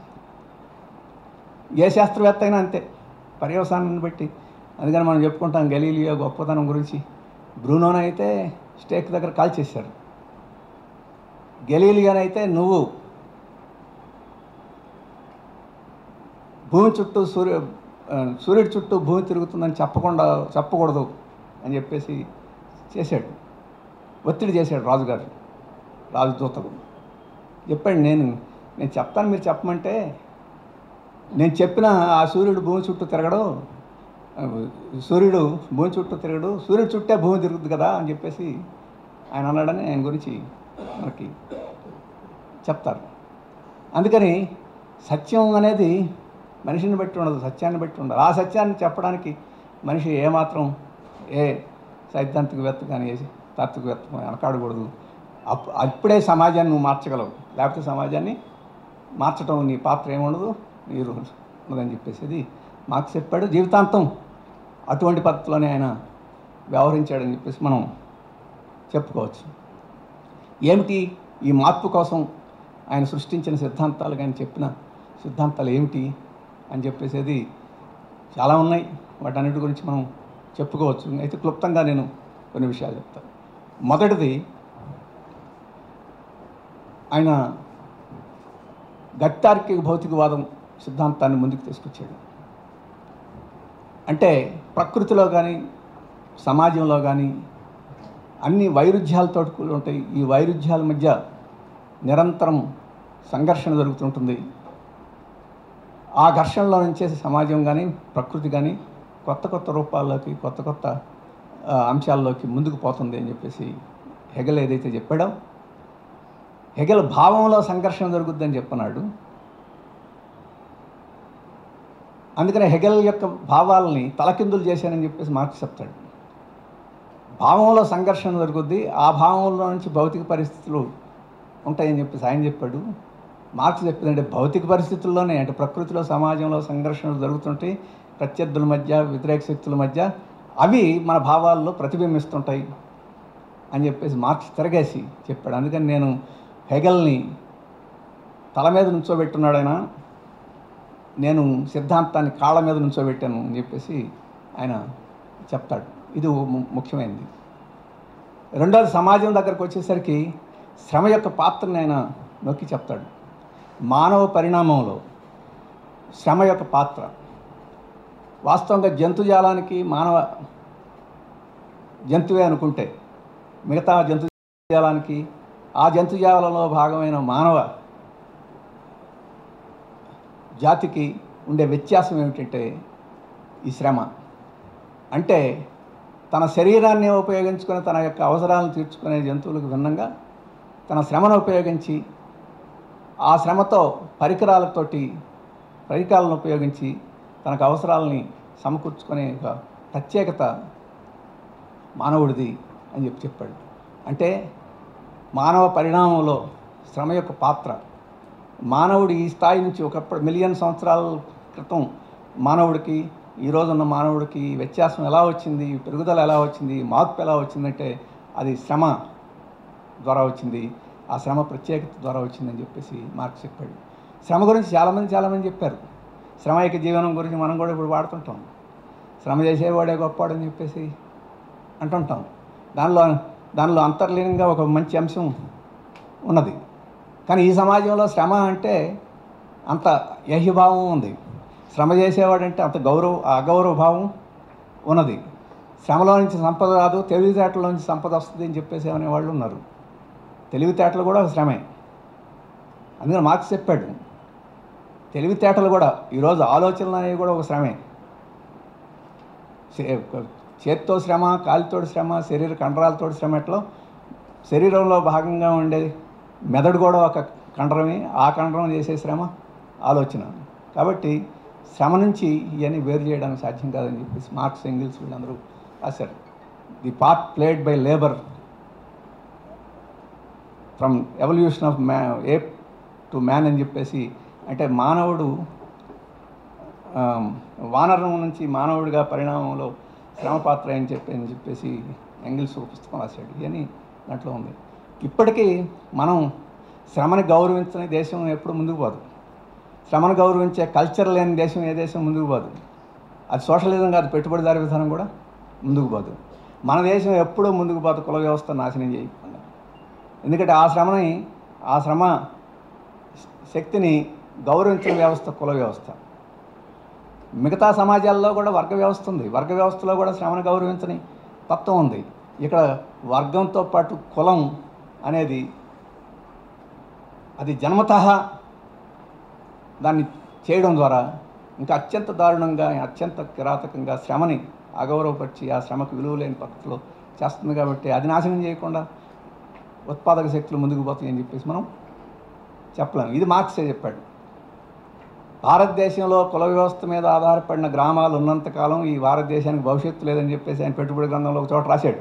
ఏ శాస్త్రవేత్త అయినా అంతే, పర్యవసానాన్ని బట్టి. అందుకని మనం చెప్పుకుంటాం గెలీలియో గొప్పతనం గురించి. బ్రూనోనైతే స్టేక్ దగ్గర కాల్ చేశారు. గెలీలియోనైతే నువ్వు భూమి చుట్టూ సూర్య సూర్యుడి చుట్టూ భూమి తిరుగుతుందని చెప్పకుండా చెప్పకూడదు అని చెప్పేసి చేశాడు. ఒత్తిడి చేశాడు రాజుగారు, రాజదూతలు. చెప్పాడు, నేను నేను చెప్తాను, మీరు చెప్పమంటే నేను చెప్పిన ఆ సూర్యుడు భూమి చుట్టూ తిరగడు, సూర్యుడు భూమి చుట్టూ తిరగడు, సూర్యుడు చుట్టే భూమి తిరుగుతుంది కదా అని చెప్పేసి ఆయన అన్నాడని ఆయన గురించి మనకి చెప్తారు. అందుకని సత్యం అనేది మనిషిని బట్టి ఉండదు, సత్యాన్ని బట్టి ఉండదు. ఆ సత్యాన్ని చెప్పడానికి మనిషి ఏమాత్రం ఏ సైద్ధాంతికవేత్త కానీ ఏ తాత్వికవేత్త కానీ వెనకాడకూడదు. అప్ అప్పుడే సమాజాన్ని నువ్వు మార్చగలవు, లేకపోతే సమాజాన్ని మార్చడం నీ పాత్ర ఏముండదు, నీరు ఉండదని చెప్పేసి అది మార్క్స్ చెప్పాడు. జీవితాంతం అటువంటి పద్ధతిలోనే ఆయన వ్యవహరించాడని చెప్పేసి మనం చెప్పుకోవచ్చు. ఏమిటి ఈ మార్పు కోసం ఆయన సృష్టించిన సిద్ధాంతాలు కానీ చెప్పిన సిద్ధాంతాలు ఏమిటి అని చెప్పేసి చాలా ఉన్నాయి. వాటన్నిటి గురించి మనం చెప్పుకోవచ్చు. అయితే క్లుప్తంగా నేను కొన్ని విషయాలు చెప్తాను. మొదటిది, ఆయన గత్తార్కిక భౌతికవాదం సిద్ధాంతాన్ని ముందుకు తీసుకొచ్చాడు. అంటే ప్రకృతిలో కానీ సమాజంలో కానీ అన్ని వైరుధ్యాలతో కూడి ఉంటాయి. ఈ వైరుధ్యాల మధ్య నిరంతరం సంఘర్షణ జరుగుతుంటుంది. ఆ ఘర్షణలో నుంచే సమాజం కానీ ప్రకృతి కానీ కొత్త కొత్త రూపాల్లోకి, కొత్త కొత్త అంశాల్లోకి ముందుకు పోతుంది అని చెప్పేసి హెగెల్ ఏదైతే చెప్పాడో, హెగెల్ భావంలో సంఘర్షణ జరుగుద్దని చెప్పన్నాడు. అందుకనే హెగెల్ యొక్క భావాలని తలకిందులు చేశానని చెప్పేసి మార్క్స్ చెప్తాడు. భావంలో సంఘర్షణ జరుగుద్ది, ఆ భావంలో నుంచి భౌతిక పరిస్థితులు ఉంటాయని చెప్పేసి ఆయన చెప్పాడు. మార్క్స్ చెప్పిందంటే భౌతిక పరిస్థితుల్లోనే, అంటే ప్రకృతిలో సమాజంలో సంఘర్షణలు జరుగుతుంటాయి ప్రత్యర్థుల మధ్య, వ్యతిరేక శక్తుల మధ్య, అవి మన భావాల్లో ప్రతిబింబిస్తుంటాయి అని చెప్పేసి మార్క్స్ తిరగేసి చెప్పాడు. అందుకని నేను హెగెల్ని తల మీద నుంచోబెట్టున్నాడు ఆయన, నేను సిద్ధాంతాన్ని కాళ్ళ మీద నుంచోబెట్టాను అని చెప్పేసి ఆయన చెప్తాడు. ఇది ముఖ్యమైనది. రెండోది సమాజం దగ్గరకు వచ్చేసరికి శ్రమ యొక్క పాత్రని ఆయన నొక్కి చెప్తాడు. మానవ పరిణామంలో శ్రమ యొక్క పాత్ర వాస్తవంగా జంతుజాలానికి మానవ జంతువే అనుకుంటే మిగతా జంతుజాలానికి ఆ జంతుజాలంలో భాగమైన మానవ జాతికి ఉండే వ్యత్యాసం ఏమిటంటే ఈ శ్రమ. అంటే తన శరీరాన్ని ఉపయోగించుకొని తన యొక్క అవసరాలను తీర్చుకునే జంతువులకు భిన్నంగా తన శ్రమను ఉపయోగించి ఆ శ్రమతో పరికరాలతోటి పరికరాలను ఉపయోగించి తనకు అవసరాలని సమకూర్చుకునే ఒక ప్రత్యేకత మానవుడిది అని చెప్పి చెప్పాడు. అంటే మానవ పరిణామంలో శ్రమ యొక్క పాత్ర మానవుడి ఈ స్థాయి నుంచి ఒకప్పుడు మిలియన్ సంవత్సరాల క్రితం మానవుడికి ఈరోజున్న మానవుడికి వ్యత్యాసం ఎలా వచ్చింది, పెరుగుదల ఎలా వచ్చింది, మార్పు ఎలా వచ్చిందంటే అది శ్రమ ద్వారా వచ్చింది. ఆ శ్రమ ప్రత్యేకత ద్వారా వచ్చిందని చెప్పేసి మార్క్స్ చెప్పాడు. శ్రమ గురించి చాలామంది చాలామంది చెప్పారు. శ్రమైక జీవనం గురించి మనం కూడా ఇప్పుడు వాడుతుంటాం. శ్రమ చేసేవాడే గొప్పవాడని చెప్పేసి అంటుంటాం. దానిలో దానిలో అంతర్లీనంగా ఒక మంచి అంశం ఉన్నది. కానీ ఈ సమాజంలో శ్రమ అంటే అంత యహ్యభావం ఉంది. శ్రమ చేసేవాడంటే అంత గౌరవ అగౌరవ భావం ఉన్నది. శ్రమలో నుంచి సంపద రాదు, తెలివితేటలో నుంచి సంపద వస్తుంది అని చెప్పేసి అనేవాళ్ళు ఉన్నారు. తెలివితేటలు కూడా ఒక శ్రమే. అందుకని మార్క్స్ చెప్పాడు తెలివితేటలు కూడా ఈరోజు ఆలోచనలు అనేవి కూడా ఒక శ్రమే. చేత్తో శ్రమ, కాలితోటి శ్రమ, శరీర కండరాలతో శ్రమ ఎట్లో శరీరంలో భాగంగా ఉండే మెదడు కూడా ఒక కండరమే. ఆ కండరం చేసే శ్రమ ఆలోచన. కాబట్టి శ్రమ నుంచి ఇవన్నీ వేరు చేయడానికి సాధ్యం కాదని చెప్పేసి మార్క్స్, ఎంగిల్స్ వీళ్ళందరూ రాశారు. The part played by labour from evolution of man ape to man అని చెప్పేసి, అంటే మానవుడు వానరం నుంచి మానవుడిగా పరిణామంలో శ్రమ పాత్ర అని చెప్పి అని చెప్పేసి ఎంగిల్స్ పుస్తకం రాశాడు. ఇవన్నీ దాంట్లో ఉంది. ఇప్పటికీ మనం శ్రమని గౌరవించని దేశం ఎప్పుడు ముందుకు పోదు. శ్రమను గౌరవించే కల్చర్ లేని దేశం ఏ దేశం ముందుకు పోదు. అది సోషలిజం కాదు, పెట్టుబడిదారి విధానం కూడా ముందుకు పోదు. మన దేశం ఎప్పుడూ ముందుకు పోదు కుల వ్యవస్థ నాశనం చేయకుండా. ఎందుకంటే ఆ శ్రమని ఆ శ్రమ శక్తిని గౌరవించిన వ్యవస్థ కుల వ్యవస్థ. మిగతా సమాజాల్లో కూడా వర్గ వ్యవస్థ ఉంది. వర్గ వ్యవస్థలో కూడా శ్రమను గౌరవించని తత్వం ఉంది. ఇక్కడ వర్గంతో పాటు కులం అనేది అది జన్మతః దాన్ని చేయడం ద్వారా ఇంకా అత్యంత దారుణంగా, అత్యంత కిరాతకంగా శ్రమని అగౌరవపరిచి ఆ శ్రమకు విలువ లేని పద్ధతిలో చేస్తుంది. కాబట్టి అది నాశనం చేయకుండా ఉత్పాదక శక్తులు ముందుకు పోతాయి అని చెప్పేసి మనం చెప్పలేము. ఇది మార్క్సే చెప్పాడు. భారతదేశంలో కుల వ్యవస్థ మీద ఆధారపడిన గ్రామాలు ఉన్నంతకాలం ఈ భారతదేశానికి భవిష్యత్తు లేదని చెప్పేసి ఆయన పెట్టుబడి గ్రంథంలో ఒక చోట రాశాడు.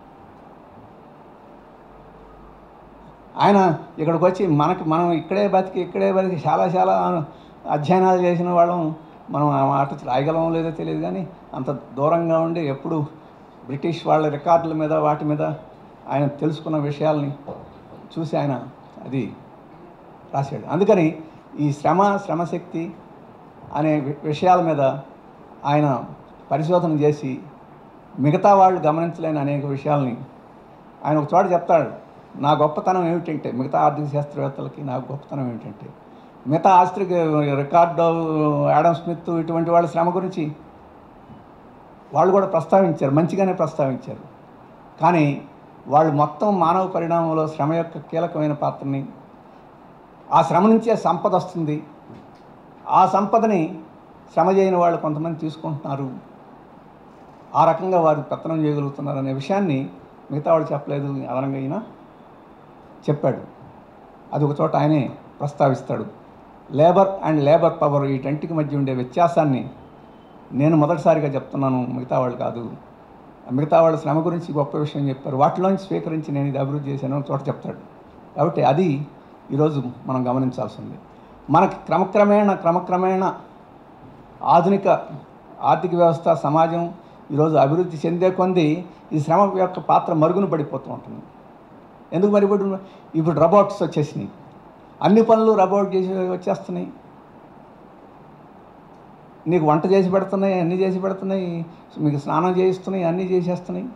ఆయన ఇక్కడికి వచ్చి మనకి మనం ఇక్కడే బతికి ఇక్కడే బతికి చాలా చాలా అధ్యయనాలు చేసిన వాళ్ళం మనం ఆ మాట రాయగలం లేదో తెలియదు. కానీ అంత దూరంగా ఉండి ఎప్పుడు బ్రిటిష్ వాళ్ళ రికార్డుల మీద వాటి మీద ఆయన తెలుసుకున్న విషయాల్ని చూసి ఆయన అది రాశాడు. అందుకని ఈ శ్రమ, శ్రమశక్తి అనే విషయాల మీద ఆయన పరిశోధన చేసి మిగతా వాళ్ళు గమనించలేని అనేక విషయాల్ని ఆయన ఒక చోట చెప్తాడు. నా గొప్పతనం ఏమిటంటే, మిగతా ఆర్థిక శాస్త్రవేత్తలకి నా గొప్పతనం ఏమిటంటే, మిగతా ఆస్ట్రిక్ రికార్డో, యాడమ్ స్మిత్ ఇటువంటి వాళ్ళ శ్రమ గురించి వాళ్ళు కూడా ప్రస్తావించారు, మంచిగానే ప్రస్తావించారు. కానీ వాళ్ళు మొత్తం మానవ పరిణామంలో శ్రమ యొక్క కీలకమైన పాత్రని, ఆ శ్రమ నుంచే సంపద వస్తుంది, ఆ సంపదని శ్రమ చేయని వాళ్ళు కొంతమంది తీసుకుంటున్నారు, ఆ రకంగా వారు పెత్తనం చేయగలుగుతున్నారు అనే విషయాన్ని మిగతా వాళ్ళు చెప్పలేదు. అదనంగా అయినా చెప్పాడు. అది ఒక చోట ఆయనే ప్రస్తావిస్తాడు. లేబర్ అండ్ లేబర్ పవర్ ఈ రెంటికి మధ్య ఉండే వ్యత్యాసాన్ని నేను మొదటిసారిగా చెప్తున్నాను, మిగతా వాళ్ళు కాదు. మిగతా వాళ్ళ శ్రమ గురించి గొప్ప విషయం చెప్పారు, వాటిలోంచి స్వీకరించి నేను ఇది అభివృద్ధి చేశాను చోట చెప్తాడు. కాబట్టి అది ఈరోజు మనం గమనించాల్సింది. మనకి క్రమక్రమేణ క్రమక్రమేణ ఆధునిక ఆర్థిక వ్యవస్థ, సమాజం ఈరోజు అభివృద్ధి చెందే కొంది ఈ శ్రమ యొక్క పాత్ర మరుగున పడిపోతూ ఉంటుంది. ఎందుకు మరి ఇప్పుడు ఇప్పుడు రోబోట్స్ వచ్చేసినాయి, అన్ని పనులు రోబోట్ చేసి వచ్చేస్తున్నాయి. నీకు వంట చేసి పెడుతున్నాయి, అన్నీ చేసి పెడుతున్నాయి, మీకు స్నానం చేయిస్తున్నాయి, అన్నీ చేసేస్తున్నాయి.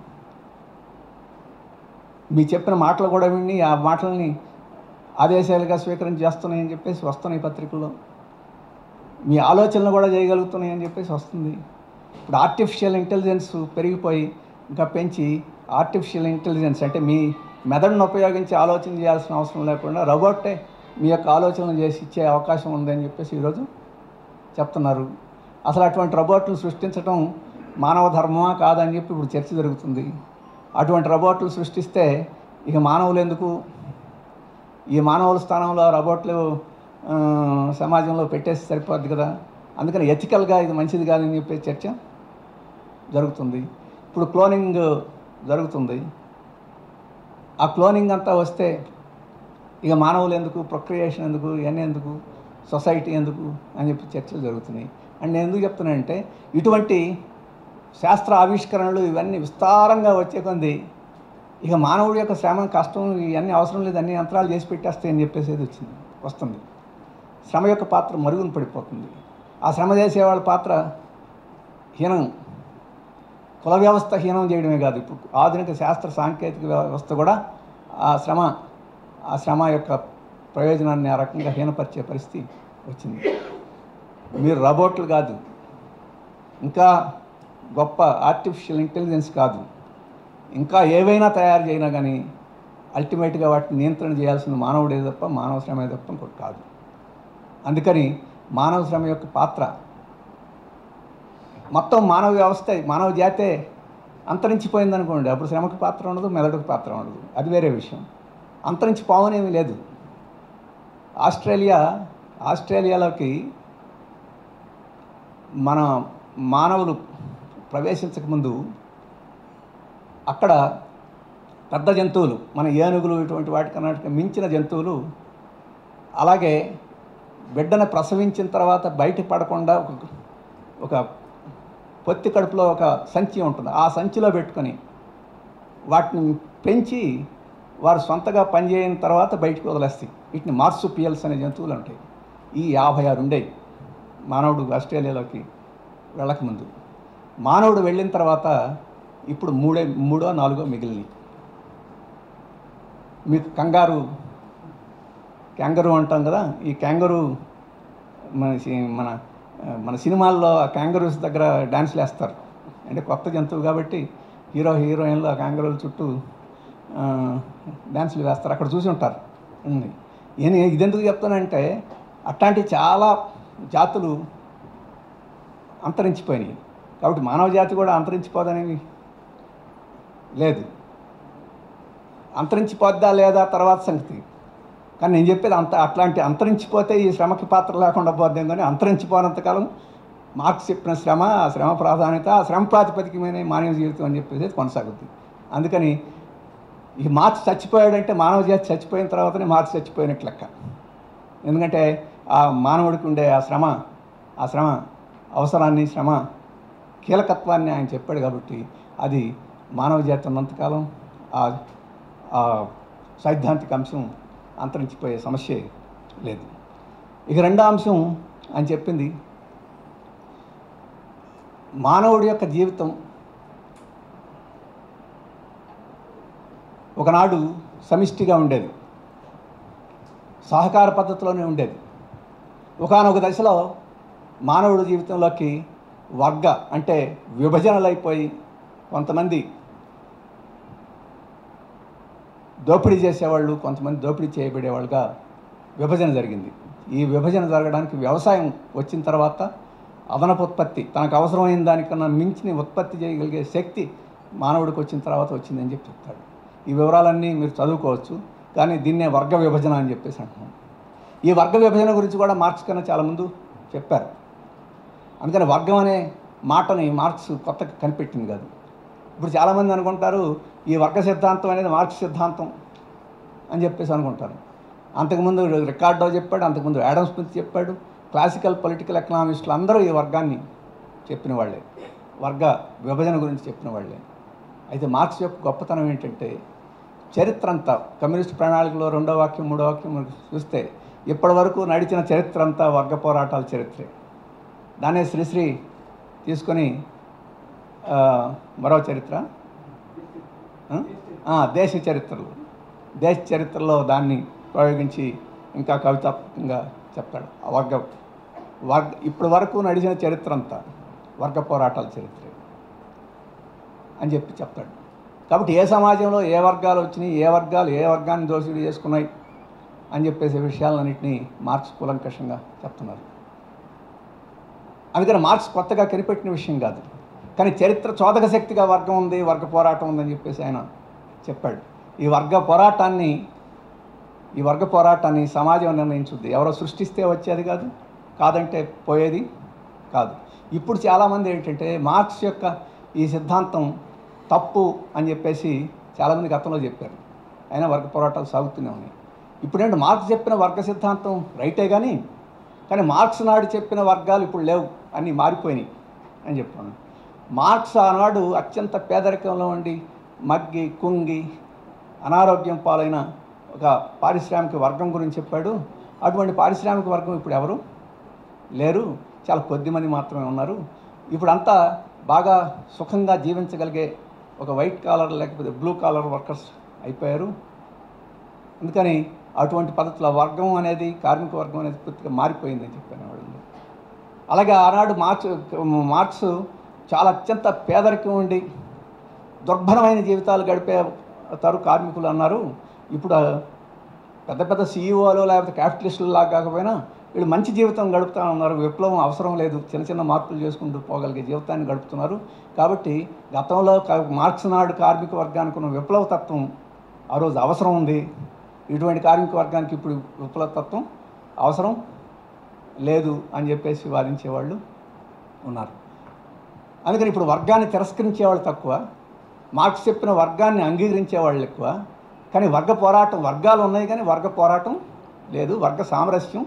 మీ చెప్పిన మాటలు కూడా విని ఆ మాటలని ఆదేశాలుగా స్వీకరించి చేస్తున్నాయి అని చెప్పేసి వస్తున్నాయి పత్రికల్లో. మీ ఆలోచనలు కూడా చేయగలుగుతున్నాయి అని చెప్పేసి వస్తుంది. ఇప్పుడు ఆర్టిఫిషియల్ ఇంటెలిజెన్స్ పెరిగిపోయి ఇంకా పెంచి ఆర్టిఫిషియల్ ఇంటెలిజెన్స్ అంటే మీ మెదడును ఉపయోగించి ఆలోచన చేయాల్సిన అవసరం లేకుండా రోబోటే మీ యొక్క ఆలోచనలు చేసి ఇచ్చే అవకాశం ఉందని చెప్పేసి ఈరోజు చెప్తున్నారు. అసలు అటువంటి రోబోట్లు సృష్టించడం మానవ ధర్మమా కాదని చెప్పి ఇప్పుడు చర్చ జరుగుతుంది. అటువంటి రోబోట్లు సృష్టిస్తే ఇక మానవులు ఎందుకు? ఈ మానవుల స్థానంలో రోబోట్లు సమాజంలో పెట్టేసి సరిపోద్ది కదా. అందుకని ఎథికల్గా ఇది మంచిది కాదని చెప్పే చర్చ జరుగుతుంది. ఇప్పుడు క్లోనింగ్ జరుగుతుంది. ఆ క్లోనింగ్ అంతా వస్తే ఇక మానవులు ఎందుకు, ప్రొక్రియేషన్ ఎందుకు, ఇవన్నీ ఎందుకు, సొసైటీ ఎందుకు అని చెప్పి చర్చలు జరుగుతున్నాయి. అండ్ నేను ఎందుకు చెప్తున్నానంటే ఇటువంటి శాస్త్ర ఆవిష్కరణలు ఇవన్నీ విస్తారంగా వచ్చే కొంది ఇక మానవుడి యొక్క శ్రమ, కష్టం ఇవన్నీ అవసరం లేదు, అన్ని యంత్రాలు చేసి పెట్టేస్తాయి అని చెప్పేసి వచ్చింది వస్తుంది. శ్రమ యొక్క పాత్ర మరుగున పడిపోతుంది. ఆ శ్రమ చేసేవాళ్ళ పాత్ర హీనం, కుల వ్యవస్థ హీనం చేయడమే కాదు, ఇప్పుడు ఆధునిక శాస్త్ర సాంకేతిక వ్యవస్థ కూడా ఆ శ్రమ ఆ శ్రమ యొక్క ప్రయోజనాన్ని ఆ రకంగా హీనపరిచే పరిస్థితి వచ్చింది. మీరు రోబోట్లు కాదు, ఇంకా గొప్ప ఆర్టిఫిషియల్ ఇంటెలిజెన్స్ కాదు, ఇంకా ఏవైనా తయారు చేయినా కానీ అల్టిమేట్గా వాటిని నియంత్రణ చేయాల్సిన మానవుడే తప్ప మానవ శ్రమే తప్ప ఇంకోటి కాదు. అందుకని మానవ శ్రమ యొక్క పాత్ర మొత్తం మానవ వ్యవస్థ, మానవ జాతే అంతరించిపోయిందనుకోండి, అప్పుడు శ్రమకు పాత్ర ఉండదు, మెదడుకు పాత్ర ఉండదు, అది వేరే విషయం. అంతరించిపోవనేమీ లేదు. ఆస్ట్రేలియా ఆస్ట్రేలియాలోకి మన మానవులు ప్రవేశించకముందు అక్కడ పెద్ద జంతువులు, మన ఏనుగులు ఇటువంటి వాటికన్నా మించిన జంతువులు, అలాగే బిడ్డను ప్రసవించిన తర్వాత బయట పడకుండా ఒక ఒక పొత్తి కడుపులో ఒక సంచి ఉంటుంది, ఆ సంచిలో పెట్టుకొని వాటిని పెంచి వారు సొంతగా పనిచేయని తర్వాత బయటకు వదిలేస్తాయి. వీటిని మార్సుపియల్స్ అనే జంతువులు ఉంటాయి. ఈ యాభై ఆరు ఉండేవి మానవుడు ఆస్ట్రేలియాలోకి వెళ్ళకముందు. మానవుడు వెళ్ళిన తర్వాత ఇప్పుడు మూడే మూడో నాలుగో మిగిలినవి. మీకు కంగారు క్యాంగరు అంటాం కదా, ఈ క్యాంగరు మన మన మన సినిమాల్లో ఆ క్యాంగరూస్ దగ్గర డ్యాన్స్లు వేస్తారు. అంటే కొత్త జంతువు కాబట్టి హీరో హీరోయిన్లు ఆ క్యాంగరూల చుట్టూ డ్యాన్సులు వేస్తారు, అక్కడ చూసి ఉంటారు. నేను ఇదెందుకు చెప్తానంటే అట్లాంటి చాలా జాతులు అంతరించిపోయినాయి. కాబట్టి మానవ జాతి కూడా అంతరించిపోదనేవి లేదు. అంతరించిపోద్దా లేదా తర్వాత సంగతి. కానీ నేను చెప్పేది అంత అట్లాంటి అంతరించిపోతే ఈ శ్రమకి పాత్ర లేకుండా పోద్దాం. కానీ అంతరించిపోయినంతకాలం మార్క్స్ చెప్పిన శ్రమ, ఆ శ్రమ ప్రాధాన్యత, ఆ శ్రమ ప్రాతిపదికమైన మానవ జీవితం అని చెప్పేసి కొనసాగుతుంది. అందుకని ఈ మార్క్స్ చచ్చిపోయాడంటే మానవ జాతి చచ్చిపోయిన తర్వాతనే మార్క్స్ చచ్చిపోయినట్లు లెక్క. ఎందుకంటే ఆ మానవుడికి ఉండే ఆ శ్రమ ఆ శ్రమ అవసరాన్ని, శ్రమ కీలకత్వాన్ని ఆయన చెప్పాడు. కాబట్టి అది మానవ జాతి ఉన్నంతకాలం ఆ సైద్ధాంతిక అంశం అంతరించిపోయే సమస్య లేదు. ఇక రెండో అంశం అని చెప్పింది మానవుడి యొక్క జీవితం ఒకనాడు సమిష్టిగా ఉండేది, సహకార పద్ధతిలోనే ఉండేది. ఒకానొక దశలో మానవుడి జీవితంలోకి వర్గ అంటే విభజనలైపోయి కొంతమంది దోపిడీ చేసేవాళ్ళు, కొంతమంది దోపిడీ చేయబడేవాళ్ళుగా విభజన జరిగింది. ఈ విభజన జరగడానికి వ్యవసాయం వచ్చిన తర్వాత అదనపు ఉత్పత్తి, తనకు అవసరమైన దానికన్నా మించిన ఉత్పత్తి చేయగలిగే శక్తి మానవుడికి వచ్చిన తర్వాత వచ్చిందని చెప్పి చెప్తాడు. ఈ వివరాలన్నీ మీరు చదువుకోవచ్చు. కానీ దీన్నే వర్గ విభజన అని చెప్పేసి అంటున్నాం. ఈ వర్గ విభజన గురించి కూడా మార్క్స్ కన్నా చాలా ముందు చెప్పారు. అందుకని వర్గం అనే మాటని మార్క్స్ కొత్తగా కనిపెట్టింది కాదు. ఇప్పుడు చాలామంది అనుకుంటారు ఈ వర్గ సిద్ధాంతం అనేది మార్క్స్ సిద్ధాంతం అని చెప్పేసి అనుకుంటారు. అంతకుముందు రికార్డో చెప్పాడు, అంతకుముందు యాడమ్ స్మిత్ చెప్పాడు, క్లాసికల్ పొలిటికల్ ఎకనామిస్టులు అందరూ ఈ వర్గాన్ని చెప్పిన వాళ్ళే, వర్గ విభజన గురించి చెప్పిన వాళ్ళే. అయితే మార్క్స్ యొక్క గొప్పతనం ఏంటంటే చరిత్ర అంతా కమ్యూనిస్ట్ ప్రణాళికలో రెండో వాక్యం మూడో వాక్యం చూస్తే ఇప్పటి వరకు నడిచిన చరిత్ర అంతా వర్గ పోరాటాల చరిత్రే. దాన్నే శ్రీశ్రీ తీసుకొని మరో చరిత్ర దేశ చరిత్రలు దేశ చరిత్రలో దాన్ని ప్రయోగించి ఇంకా కవితాత్మకంగా చెప్తాడు. ఆ వర్గ వర్గ ఇప్పటి వరకు నడిచిన చరిత్ర అంతా వర్గ పోరాటాల చరిత్ర అని చెప్పి చెప్తాడు. కాబట్టి ఏ సమాజంలో ఏ వర్గాలు వచ్చినాయి, ఏ వర్గాలు ఏ వర్గాన్ని దోషులు చేసుకున్నాయి అని చెప్పేసే విషయాలన్నింటినీ మార్క్స్ కూలంకషంగా చెప్తున్నారు. అందుకని మార్క్స్ కొత్తగా కనిపెట్టిన విషయం కాదు, కానీ చరిత్ర చోదక శక్తిగా వర్గం ఉంది, వర్గ పోరాటం ఉందని చెప్పేసి ఆయన చెప్పాడు. ఈ వర్గ పోరాటాన్ని ఈ వర్గ పోరాటాన్ని సమాజం నిర్ణయించుద్ది. ఎవరో సృష్టిస్తే వచ్చేది కాదు, కాదంటే పోయేది కాదు. ఇప్పుడు చాలామంది ఏంటంటే మార్క్స్ యొక్క ఈ సిద్ధాంతం తప్పు అని చెప్పేసి చాలామంది గతంలో చెప్పారు, అయినా వర్గ పోరాటాలు సాగుతూనే ఉన్నాయి. ఇప్పుడేంటి మార్క్స్ చెప్పిన వర్గ సిద్ధాంతం రైటే కానీ కానీ మార్క్స్ నాడు చెప్పిన వర్గాలు ఇప్పుడు లేవు, అన్నీ మారిపోయినాయి అని చెప్పాను. మార్క్స్ ఆనాడు అత్యంత పేదరికంలో ఉండి మగ్గి కుంగి అనారోగ్యం పాలైన ఒక పారిశ్రామిక వర్గం గురించి చెప్పాడు. అటువంటి పారిశ్రామిక వర్గం ఇప్పుడు ఎవరు లేరు, చాలా కొద్ది మంది మాత్రమే ఉన్నారు. ఇప్పుడు అంతా బాగా సుఖంగా జీవించగలిగే ఒక వైట్ కాలర్ లేకపోతే బ్లూ కాలర్ వర్కర్స్ అయిపోయారు. అందుకని అటువంటి పద్ధతిలో వర్గం అనేది కార్మిక వర్గం అనేది పూర్తిగా మారిపోయిందని చెప్పాను వాళ్ళు. అలాగే ఆనాడు మార్క్స్ మార్క్స్ చాలా అత్యంత పేదరికం ఉండి దుర్భరమైన జీవితాలు గడిపేతారు కార్మికులు అన్నారు. ఇప్పుడు పెద్ద పెద్ద సీఈఓలు లేకపోతే క్యాపిటలిస్టులు లాగా కాకపోయినా వీళ్ళు మంచి జీవితం గడుపుతూ ఉన్నారు, విప్లవం అవసరం లేదు, చిన్న చిన్న మార్పులు చేసుకుంటూ పోగలిగే జీవితాన్ని గడుపుతున్నారు. కాబట్టి గతంలో మార్క్స్ నాడు కార్మిక వర్గానికి ఉన్న విప్లవ తత్వం ఆ రోజు అవసరం ఉంది, ఇటువంటి కార్మిక వర్గానికి ఇప్పుడు విప్లవ తత్వం అవసరం లేదు అని చెప్పేసి వాదించేవాళ్ళు ఉన్నారు. అందుకని ఇప్పుడు వర్గాన్ని తిరస్కరించేవాళ్ళు తక్కువ, మార్క్స్ చెప్పిన వర్గాన్ని అంగీకరించేవాళ్ళు ఎక్కువ. కానీ వర్గ పోరాటం వర్గాలు ఉన్నాయి కానీ వర్గ పోరాటం లేదు, వర్గ సామరస్యం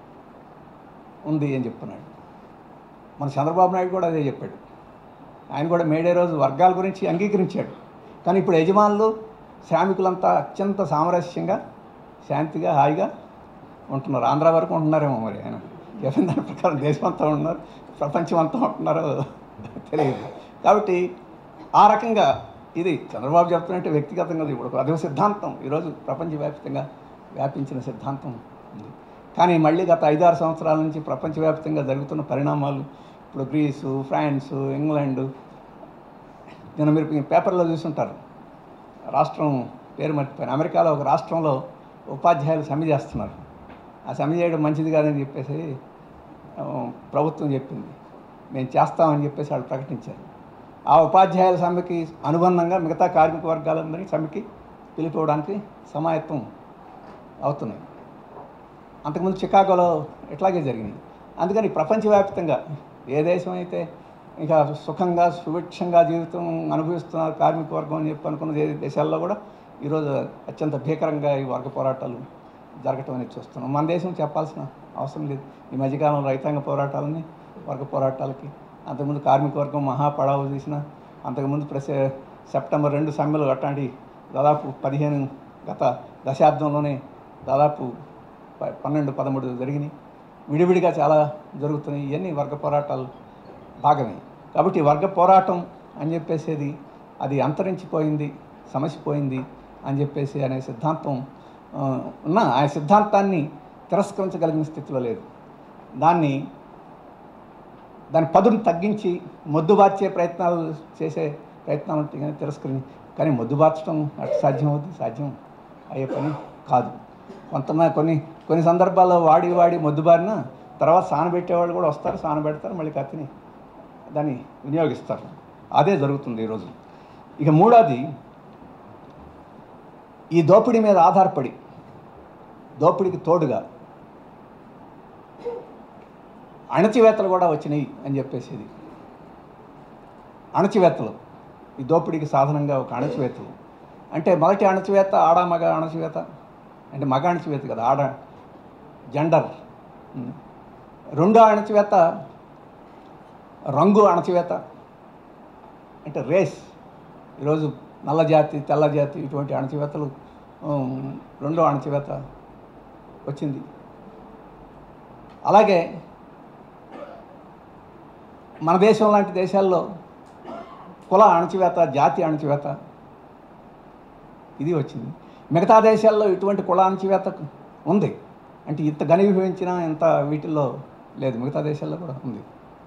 ఉంది అని చెప్తున్నాడు. మన చంద్రబాబు నాయుడు కూడా అదే చెప్పాడు. ఆయన కూడా మేడే రోజు వర్గాల గురించి అంగీకరించాడు. కానీ ఇప్పుడు యజమానులు శ్రామికులంతా అత్యంత సామరస్యంగా శాంతిగా హాయిగా ఉంటున్నారు. ఆంధ్ర వరకు ఉంటున్నారేమో, మరి ఆయన చెప్పిన దాని ప్రకారం దేశమంతా ఉంటున్నారు, ప్రపంచం అంతా ఉంటున్నారో తెలియదు. కాబట్టి ఆ రకంగా ఇది చంద్రబాబు చెప్తున్నట్టే వ్యక్తిగతంగా ఇప్పుడు అదే సిద్ధాంతం ఈరోజు ప్రపంచవ్యాప్తంగా వ్యాపించిన సిద్ధాంతం ఉంది. కానీ మళ్ళీ గత ఐదారు సంవత్సరాల నుంచి ప్రపంచవ్యాప్తంగా జరుగుతున్న పరిణామాలు, ఇప్పుడు గ్రీసు, ఫ్రాన్సు, ఇంగ్లాండు, నేను మీరు పేపర్లో చూసుంటారు, రాష్ట్రం పేరు మర్చిపోయాను, అమెరికాలో ఒక రాష్ట్రంలో ఉపాధ్యాయులు సమ్మె చేస్తున్నారు. ఆ సమ్మె చేయడం మంచిది కాదని చెప్పేసి ప్రభుత్వం చెప్పింది, మేము చేస్తామని చెప్పేసి వాళ్ళు ప్రకటించారు. ఆ ఉపాధ్యాయుల సమ్మెకి అనుబంధంగా మిగతా కార్మిక వర్గాలందరినీ సమ్మెకి పిలిపివ్వడానికి సమాయత్తం అవుతున్నాయి. అంతకుముందు చికాగోలో ఇట్లాగే జరిగింది. అందుకని ప్రపంచవ్యాప్తంగా ఏ దేశం అయితే ఇంకా సుఖంగా సుభిక్షంగా జీవితం అనుభవిస్తున్నారు కార్మిక వర్గం అని చెప్పి అనుకున్న దేశాల్లో కూడా ఈరోజు అత్యంత భీకరంగా ఈ వర్గ పోరాటాలు జరగటం అనేది చూస్తున్నాం. మన దేశం చెప్పాల్సిన అవసరం లేదు. ఈ మధ్యకాలంలో రైతాంగ పోరాటాలని వర్గ పోరాటాలకి, అంతకుముందు కార్మిక వర్గం మహాపడావు తీసిన, అంతకుముందు ప్రసే సెప్టెంబర్ రెండు సమ్మెలు అట్లాంటి దాదాపు పదిహేను గత దశాబ్దంలోనే దాదాపు పన్నెండు పదమూడు జరిగినాయి. విడివిడిగా చాలా జరుగుతున్నాయి. ఇవన్నీ వర్గ పోరాటాలు భాగమే. కాబట్టి వర్గ పోరాటం అని చెప్పేసేది అది అంతరించిపోయింది, సమసిపోయింది అని చెప్పేసి అనే సిద్ధాంతం ఉన్న ఆ సిద్ధాంతాన్ని తిరస్కరించగలిగిన స్థితిలో లేదు. దాన్ని దాని పదును తగ్గించి మొద్దుబార్చే ప్రయత్నాలు చేసే ప్రయత్నాలు ఉంటాయి కానీ తిరస్కరించి కానీ మొద్దుబార్చడం అటు సాధ్యం అవుతుంది, సాధ్యం అయ్యే పని కాదు. కొంతమంది కొన్ని కొన్ని సందర్భాల్లో వాడి వాడి మొద్దుబారిన తర్వాత సానబెట్టేవాళ్ళు కూడా వస్తారు, సానబెడతారు, మళ్ళీ కత్తిని దాన్ని వినియోగిస్తారు. అదే జరుగుతుంది ఈరోజు. ఇక మూడోది, ఈ దోపిడీ మీద ఆధారపడి దోపిడీకి తోడుగా అణచివేతలు కూడా వచ్చినాయి అని చెప్పేసి అణచివేతలు ఈ దోపిడీకి సాధనంగా ఒక అణచివేతలు అంటే మొదటి అణచివేత ఆడ మగ అణచివేత అంటే మగ అణచివేత కదా, ఆడ జెండర్. రెండో అణచివేత రంగు అణచివేత అంటే రేస్. ఈరోజు నల్ల జాతి తెల్ల జాతి ఇటువంటి అణచివేతలు రెండో అణచివేత వచ్చింది. అలాగే మన దేశం లాంటి దేశాల్లో కుల అణచివేత, జాతి అణచివేత ఇది వచ్చింది. మిగతా దేశాల్లో ఇటువంటి కుల అణచివేత ఉంది అంటే ఇంత ఘనీభవించినా ఇంత వీటిల్లో లేదు, మిగతా దేశాల్లో కూడా ఉంది.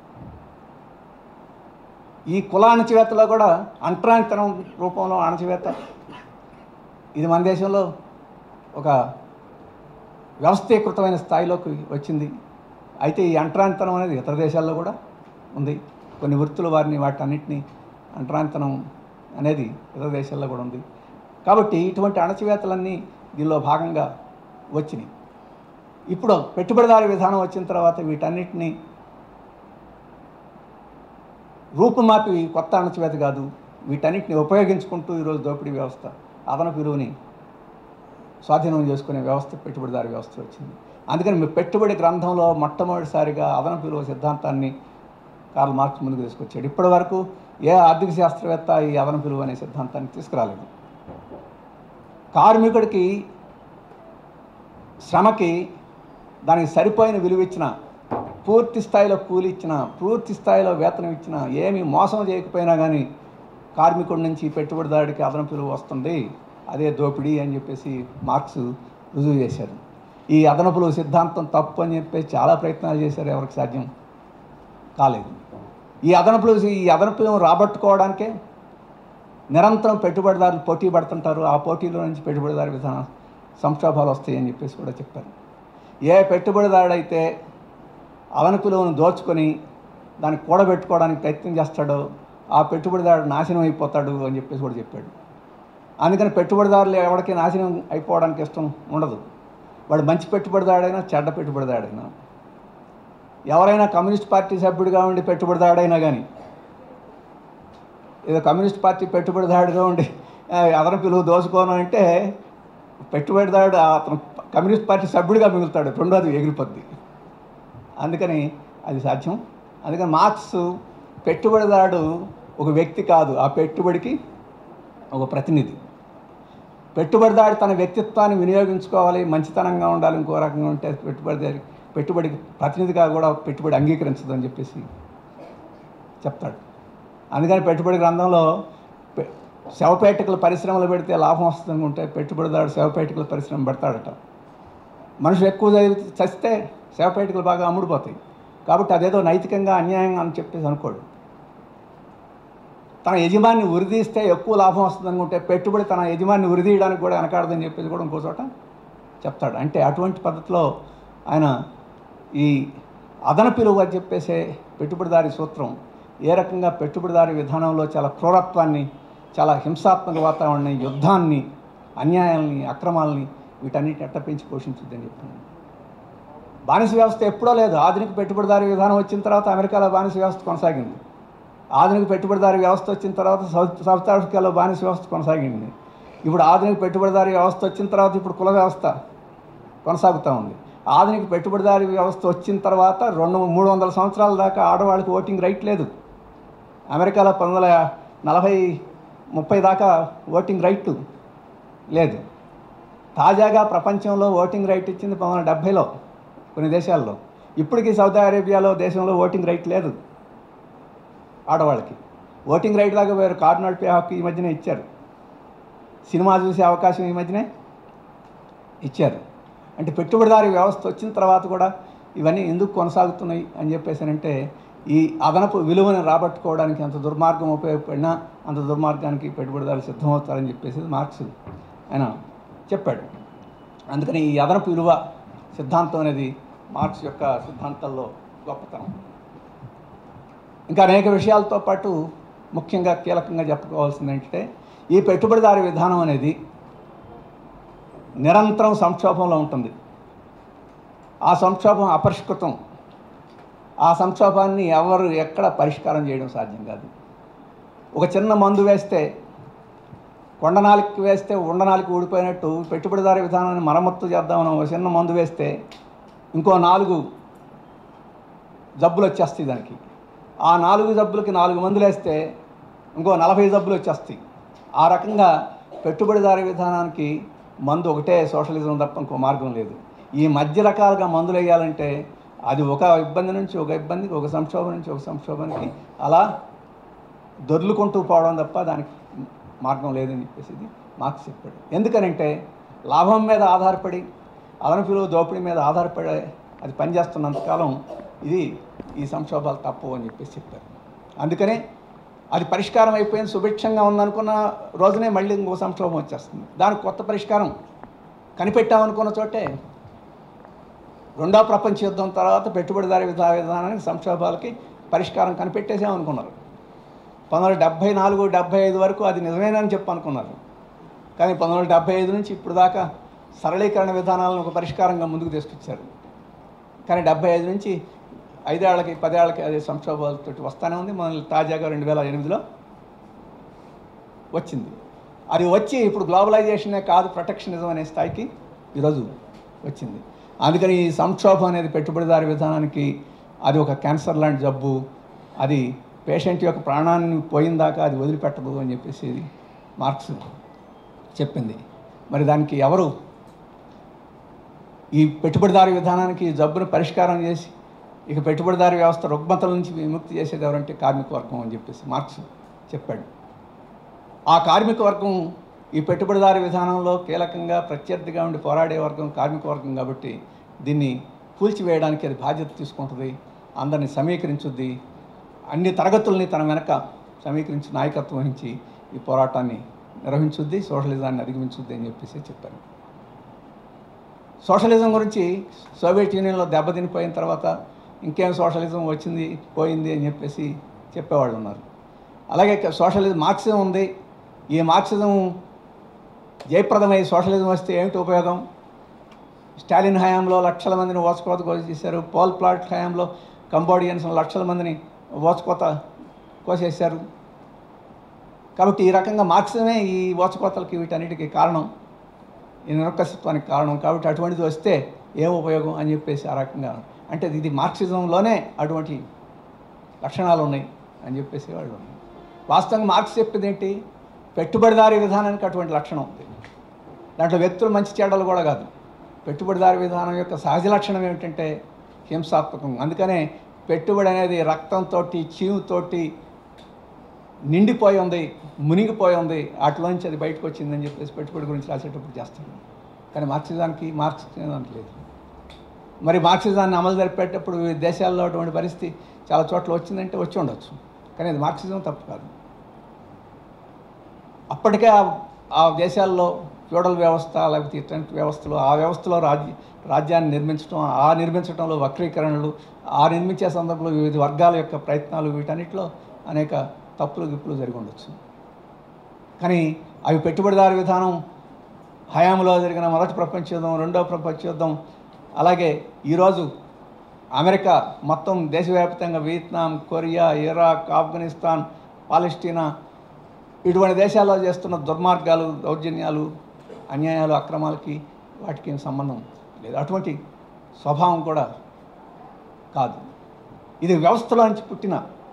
ఈ కుల అణచివేతలో కూడా అంటరానితనం రూపంలో అణచివేత ఇది మన దేశంలో ఒక వ్యవస్థీకృతమైన స్థాయిలోకి వచ్చింది. అయితే ఈ అంటరానితనం అనేది ఇతర దేశాల్లో కూడా ఉంది. కొన్ని వృత్తుల వారిని వాటన్నిటినీ అంటరానితనం అనేది ఇతర దేశాల్లో కూడా ఉంది. కాబట్టి ఇటువంటి అణచివేతలన్నీ దీనిలో భాగంగా వచ్చినాయి. ఇప్పుడు పెట్టుబడిదారీ విధానం వచ్చిన తర్వాత వీటన్నిటినీ రూపుమాపి కొత్త అణచివేత కాదు, వీటన్నిటిని ఉపయోగించుకుంటూ ఈరోజు దోపిడీ వ్యవస్థ, అదనపు విలువని స్వాధీనం చేసుకునే వ్యవస్థ పెట్టుబడిదారీ వ్యవస్థ వచ్చింది. అందుకని మీ పెట్టుబడి గ్రంథంలో మొట్టమొదటిసారిగా అదనపు విలువ సిద్ధాంతాన్ని కార్ల్ మార్క్స్ ముందుకు తీసుకొచ్చాడు. ఇప్పటి వరకు ఏ ఆర్థిక శాస్త్రవేత్త ఈ అదనపు విలువ అనే సిద్ధాంతాన్ని తీసుకురాలేదు. కార్మికుడికి శ్రమకి దానికి సరిపోయిన విలువ ఇచ్చిన, పూర్తి స్థాయిలో కూలి ఇచ్చిన, పూర్తి స్థాయిలో వేతనం ఇచ్చిన, ఏమీ మోసం చేయకపోయినా కానీ కార్మికుడి నుంచి పెట్టుబడిదారుడికి అదనపు విలువ వస్తుంది, అదే దోపిడీ అని చెప్పేసి మార్క్స్ రుజువు చేశారు. ఈ అదనపులు సిద్ధాంతం తప్పు అని చెప్పేసి చాలా ప్రయత్నాలు చేశారు, ఎవరికి సాధ్యం కాలేదు. ఈ అదనపులు ఈ అదనపులను రాబట్టుకోవడానికే నిరంతరం పెట్టుబడిదారులు పోటీ పడుతుంటారు. ఆ పోటీలో నుంచి పెట్టుబడిదారు విధాన సంక్షోభాలు వస్తాయని చెప్పేసి కూడా చెప్పారు. ఏ పెట్టుబడిదారుడైతే అదనపులను దోచుకొని దాన్ని కూడబెట్టుకోవడానికి ప్రయత్నం చేస్తాడో ఆ పెట్టుబడిదారుడు నాశనం అయిపోతాడు అని చెప్పేసి కూడా చెప్పాడు. అందుకని పెట్టుబడిదారులు ఎవరికి నాశనం అయిపోవడానికి ఇష్టం ఉండదు. వాడు మంచి పెట్టుబడిదారుడైనా చెడ్డ పెట్టుబడిదారుడైనా, ఎవరైనా కమ్యూనిస్ట్ పార్టీ సభ్యుడిగా ఉండి పెట్టుబడిదారుడైనా కానీ, ఏదో కమ్యూనిస్ట్ పార్టీ పెట్టుబడిదారుడిగా ఉండి అదనపులు దోచుకోను అంటే పెట్టుబడిదారుడు అతను కమ్యూనిస్ట్ పార్టీ సభ్యుడిగా మిగులుతాడు, రెండోది ఎగిరిపోద్ది. అందుకని అది సాధ్యం. అందుకని మార్క్స్ పెట్టుబడిదారుడు ఒక వ్యక్తి కాదు, ఆ పెట్టుబడికి ఒక ప్రతినిధి. పెట్టుబడిదారు తన వ్యక్తిత్వాన్ని వినియోగించుకోవాలి, మంచితనంగా ఉండాలి, ఇంకో రకంగా ఉంటే పెట్టుబడిదారి పెట్టుబడికి ప్రతినిధిగా కూడా పెట్టుబడి అంగీకరించదు అని చెప్పేసి చెప్తాడు. అందుకని పెట్టుబడి గ్రంథంలో శవపేటికల పరిశ్రమలు పెడితే లాభం వస్తుంది అనుకుంటే పెట్టుబడిదారుడు శవపేటికల పరిశ్రమ పెడతాడట. మనుషులు ఎక్కువ చస్తే శవపేటికలు బాగా అమ్ముడుపోతాయి. కాబట్టి అదేదో నైతికంగా అన్యాయంగా అని చెప్పేసి అనుకోడు. తన యజమాని ఉరిదీస్తే ఎక్కువ లాభం వస్తుంది అనుకుంటే పెట్టుబడి తన యజమాని ఉరిదీయడానికి కూడా వెనకాడదని చెప్పేసి కూడా ఇంకో చోట చెప్తాడు. అంటే అటువంటి పద్ధతిలో ఆయన ఈ అదనపు విలువ అని చెప్పేసే పెట్టుబడిదారీ సూత్రం ఏ రకంగా పెట్టుబడిదారీ విధానంలో చాలా క్రూరత్వాన్ని, చాలా హింసాత్మక వాతావరణాన్ని, యుద్ధాన్ని, అన్యాయాల్ని, అక్రమాలని వీటన్నిటిని ఎట్ట పెంచి పోషించుద్దని చెప్తున్నాను. బానిస వ్యవస్థ ఎప్పుడో లేదు. ఆధునిక పెట్టుబడిదారీ విధానం వచ్చిన తర్వాత అమెరికాలో బానిస వ్యవస్థ కొనసాగింది. ఆధునిక పెట్టుబడిదారీ వ్యవస్థ వచ్చిన తర్వాత సౌత్ సౌత్ ఆఫ్రికాలో బానిస వ్యవస్థ కొనసాగింది. ఇప్పుడు ఆధునిక పెట్టుబడిదారీ వ్యవస్థ వచ్చిన తర్వాత ఇప్పుడు కుల వ్యవస్థ కొనసాగుతూ ఉంది. ఆధునిక పెట్టుబడిదారీ వ్యవస్థ వచ్చిన తర్వాత రెండు మూడు వందల సంవత్సరాల దాకా ఆడవాళ్ళకి ఓటింగ్ రైట్ లేదు. అమెరికాలో పంతొమ్మిది వందల నలభై ముప్పై దాకా ఓటింగ్ రైట్ లేదు. తాజాగా ప్రపంచంలో ఓటింగ్ రైట్ ఇచ్చింది పంతొమ్మిది వందల డెబ్భైలో కొన్ని దేశాల్లో. ఇప్పటికీ సౌదీ అరేబియాలో దేశంలో ఓటింగ్ రైట్ లేదు ఆడవాళ్ళకి. ఓటింగ్ రైట్ దాకా వేరు కారు నడిపే హక్కు ఈ మధ్యనే ఇచ్చారు. సినిమా చూసే అవకాశం ఈ మధ్యనే ఇచ్చారు. అంటే పెట్టుబడిదారీ వ్యవస్థ వచ్చిన తర్వాత కూడా ఇవన్నీ ఎందుకు కొనసాగుతున్నాయి అని చెప్పేసానంటే ఈ అదనపు విలువను రాబట్టుకోవడానికి అంత దుర్మార్గం ఉపయోగపడినా అంత దుర్మార్గానికి పెట్టుబడిదారులు సిద్ధమవుతారని చెప్పేసి మార్క్స్ ఆయన చెప్పాడు. అందుకని ఈ అదనపు విలువ సిద్ధాంతం అనేది మార్క్స్ యొక్క సిద్ధాంతాల్లో గొప్పతనం. ఇంకా అనేక విషయాలతో పాటు ముఖ్యంగా కీలకంగా చెప్పుకోవాల్సింది ఏంటంటే ఈ పెట్టుబడిదారీ విధానం అనేది నిరంతరం సంక్షోభంలో ఉంటుంది. ఆ సంక్షోభం అపరిష్కృతం. ఆ సంక్షోభాన్ని ఎవరు ఎక్కడ పరిష్కారం చేయడం సాధ్యం కాదు. ఒక చిన్న మందు వేస్తే కొండనాలికి వేస్తే ఉండనాలికి ఊడిపోయినట్టు పెట్టుబడిదారీ విధానాన్ని మరమ్మత్తు చేద్దామని ఒక చిన్న మందు వేస్తే ఇంకో నాలుగు జబ్బులు వచ్చేస్తాయి దానికి. ఆ నాలుగు జబ్బులకి నాలుగు మందులు వేస్తే ఇంకో నలభై జబ్బులు వచ్చేస్తాయి. ఆ రకంగా పెట్టుబడిదారీ విధానానికి మందు ఒకటే సోషలిజం తప్ప ఇంకో మార్గం లేదు. ఈ మధ్య రకాలుగా మందులు వేయాలంటే అది ఒక ఇబ్బంది నుంచి ఒక ఇబ్బందికి, ఒక సంక్షోభం నుంచి ఒక సంక్షోభానికి అలా దొర్లుకుంటూ పోవడం తప్ప దానికి మార్గం లేదని చెప్పేసి ఇది మార్క్స్ చెప్పాడు. ఎందుకనంటే లాభం మీద ఆధారపడి, అదనపులో దోపిడీ మీద ఆధారపడి అది పనిచేస్తున్నంతకాలం ఇది ఈ సంక్షోభాలు తప్పవు అని చెప్పేసి చెప్పారు. అందుకనే అది పరిష్కారం అయిపోయింది, సుభిక్షంగా ఉందనుకున్న రోజునే మళ్ళీ ఇంకో సంక్షోభం వచ్చేస్తుంది. దానికి కొత్త పరిష్కారం కనిపెట్టామనుకున్న చోటే రెండో ప్రపంచ యుద్ధం తర్వాత పెట్టుబడిదారీ విధా విధానానికి సంక్షోభాలకి పరిష్కారం కనిపెట్టేసామనుకున్నారు. పంతొమ్మిది వందల డెబ్భై నాలుగు డెబ్భై ఐదు వరకు అది నిజమేనని చెప్పి అనుకున్నారు. కానీ పంతొమ్మిది వందల డెబ్భై ఐదు నుంచి ఇప్పుడు దాకా సరళీకరణ విధానాలను ఒక పరిష్కారంగా ముందుకు తీసుకొచ్చారు. కానీ డెబ్భై ఐదు నుంచి ఐదేళ్లకి పదేళ్లకి అదే సంక్షోభాలతో వస్తూనే ఉంది. మనల్ని తాజాగా రెండు వేల ఎనిమిదిలో వచ్చింది. అది వచ్చి ఇప్పుడు గ్లోబలైజేషనే కాదు, ప్రొటెక్షనిజం అనే స్థాయికి ఈరోజు వచ్చింది. అందుకని ఈ సంక్షోభం అనేది పెట్టుబడిదారీ విధానానికి అది ఒక క్యాన్సర్ లాంటి జబ్బు. అది పేషెంట్ యొక్క ప్రాణాన్ని పోయిందాకా అది వదిలిపెట్టదు అని చెప్పేసి మార్క్స్ చెప్పింది. మరి దానికి ఎవరు ఈ పెట్టుబడిదారీ విధానానికి జబ్బును పరిష్కారం చేసి ఇక పెట్టుబడిదారీ వ్యవస్థ రుగ్మతల నుంచి విముక్తి చేసేది ఎవరంటే కార్మిక వర్గం అని చెప్పేసి మార్క్స్ చెప్పాడు. ఆ కార్మిక వర్గం ఈ పెట్టుబడిదారీ విధానంలో కీలకంగా ప్రత్యర్థిగా ఉండి పోరాడే వర్గం కార్మిక వర్గం కాబట్టి దీన్ని కూల్చివేయడానికి అది బాధ్యత తీసుకుంటుంది, అందరినీ సమీకరించుద్ది, అన్ని తరగతుల్ని తన వెనక సమీకరించి నాయకత్వం వహించి ఈ పోరాటాన్ని నిర్వహించుద్ది, సోషలిజాన్ని అధిగమించుద్ది అని చెప్పేసి చెప్పారు. సోషలిజం గురించి సోవియట్ యూనియన్లో దెబ్బతినిపోయిన తర్వాత ఇంకేం సోషలిజం వచ్చింది పోయింది అని చెప్పేసి చెప్పేవాళ్ళు ఉన్నారు. అలాగే సోషలిజం మార్క్సిజం ఉంది. ఈ మార్క్సిజం జయప్రదమై సోషలిజం వస్తే ఏమిటి ఉపయోగం? స్టాలిన్ హయాంలో లక్షల మందిని ఓచకోత కోసేశారు. పోల్ ప్లాట్ హయాంలో కంబోడియన్స్ లక్షల మందిని ఓచకోత కోసేశారు. కాబట్టి ఈ రకంగా మార్క్సిజమే ఈ ఓచకోతలకి వీటన్నిటికీ కారణం, ఈ నిరక్షత్వానికి కారణం. కాబట్టి అటువంటిది వస్తే ఏం ఉపయోగం అని చెప్పేసి ఆ రకంగా అంటే ఇది మార్క్సిజంలోనే అటువంటి లక్షణాలు ఉన్నాయి అని చెప్పేసి వాళ్ళు. వాస్తవంగా మార్క్స్ చెప్పేది ఏంటి? పెట్టుబడిదారీ విధానానికి అటువంటి లక్షణం ఉంది. దాంట్లో వ్యక్తులు మంచి చెడ్డలు కూడా కాదు. పెట్టుబడిదారీ విధానం యొక్క సహజ లక్షణం ఏమిటంటే హింసాత్మకం. అందుకనే పెట్టుబడి అనేది రక్తంతో చీవుతోటి నిండిపోయి ఉంది, మునిగిపోయి ఉంది, అట్లోంచి అది బయటకు వచ్చిందని చెప్పేసి పెట్టుబడి గురించి రాసేటప్పుడు చేస్తాడు. కానీ మార్క్సిజానికి మార్క్సిజానికి లేదు. మరి మార్క్సిజాన్ని అమలు జరిపేటప్పుడు వివిధ దేశాల్లో అటువంటి పరిస్థితి చాలా చోట్ల వచ్చిందంటే వచ్చి ఉండొచ్చు, కానీ అది మార్క్సిజం తప్పు కాదు. అప్పటికే ఆ దేశాల్లో ఫ్యూడల్ వ్యవస్థ లేకపోతే ఇట్లాంటి వ్యవస్థలు, ఆ వ్యవస్థలో రాజ్య రాజ్యాన్ని నిర్మించడం, ఆ నిర్మించడంలో వక్రీకరణలు, ఆ నిర్మించే సందర్భంలో వివిధ వర్గాల యొక్క ప్రయత్నాలు, వీటన్నిటిలో అనేక తప్పులు గిప్పులు జరిగి ఉండొచ్చు. కానీ అవి పెట్టుబడిదారీ విధానం హయాంలో జరిగిన మొదటి ప్రపంచ యుద్ధం, రెండవ ప్రపంచ యుద్ధం, అలాగే ఈరోజు అమెరికా మొత్తం దేశవ్యాప్తంగా Vietnam, Korea, Iraq, Afghanistan, Palestine ఇటువంటి దేశాల్లో చేస్తున్న దుర్మార్గాలు, దౌర్జన్యాలు, అన్యాయాలు, అక్రమాలకి వాటికి సంబంధం లేదు. అటువంటి స్వభావం కూడా కాదు. ఇది వ్యవస్థలో నుంచి పుట్టిన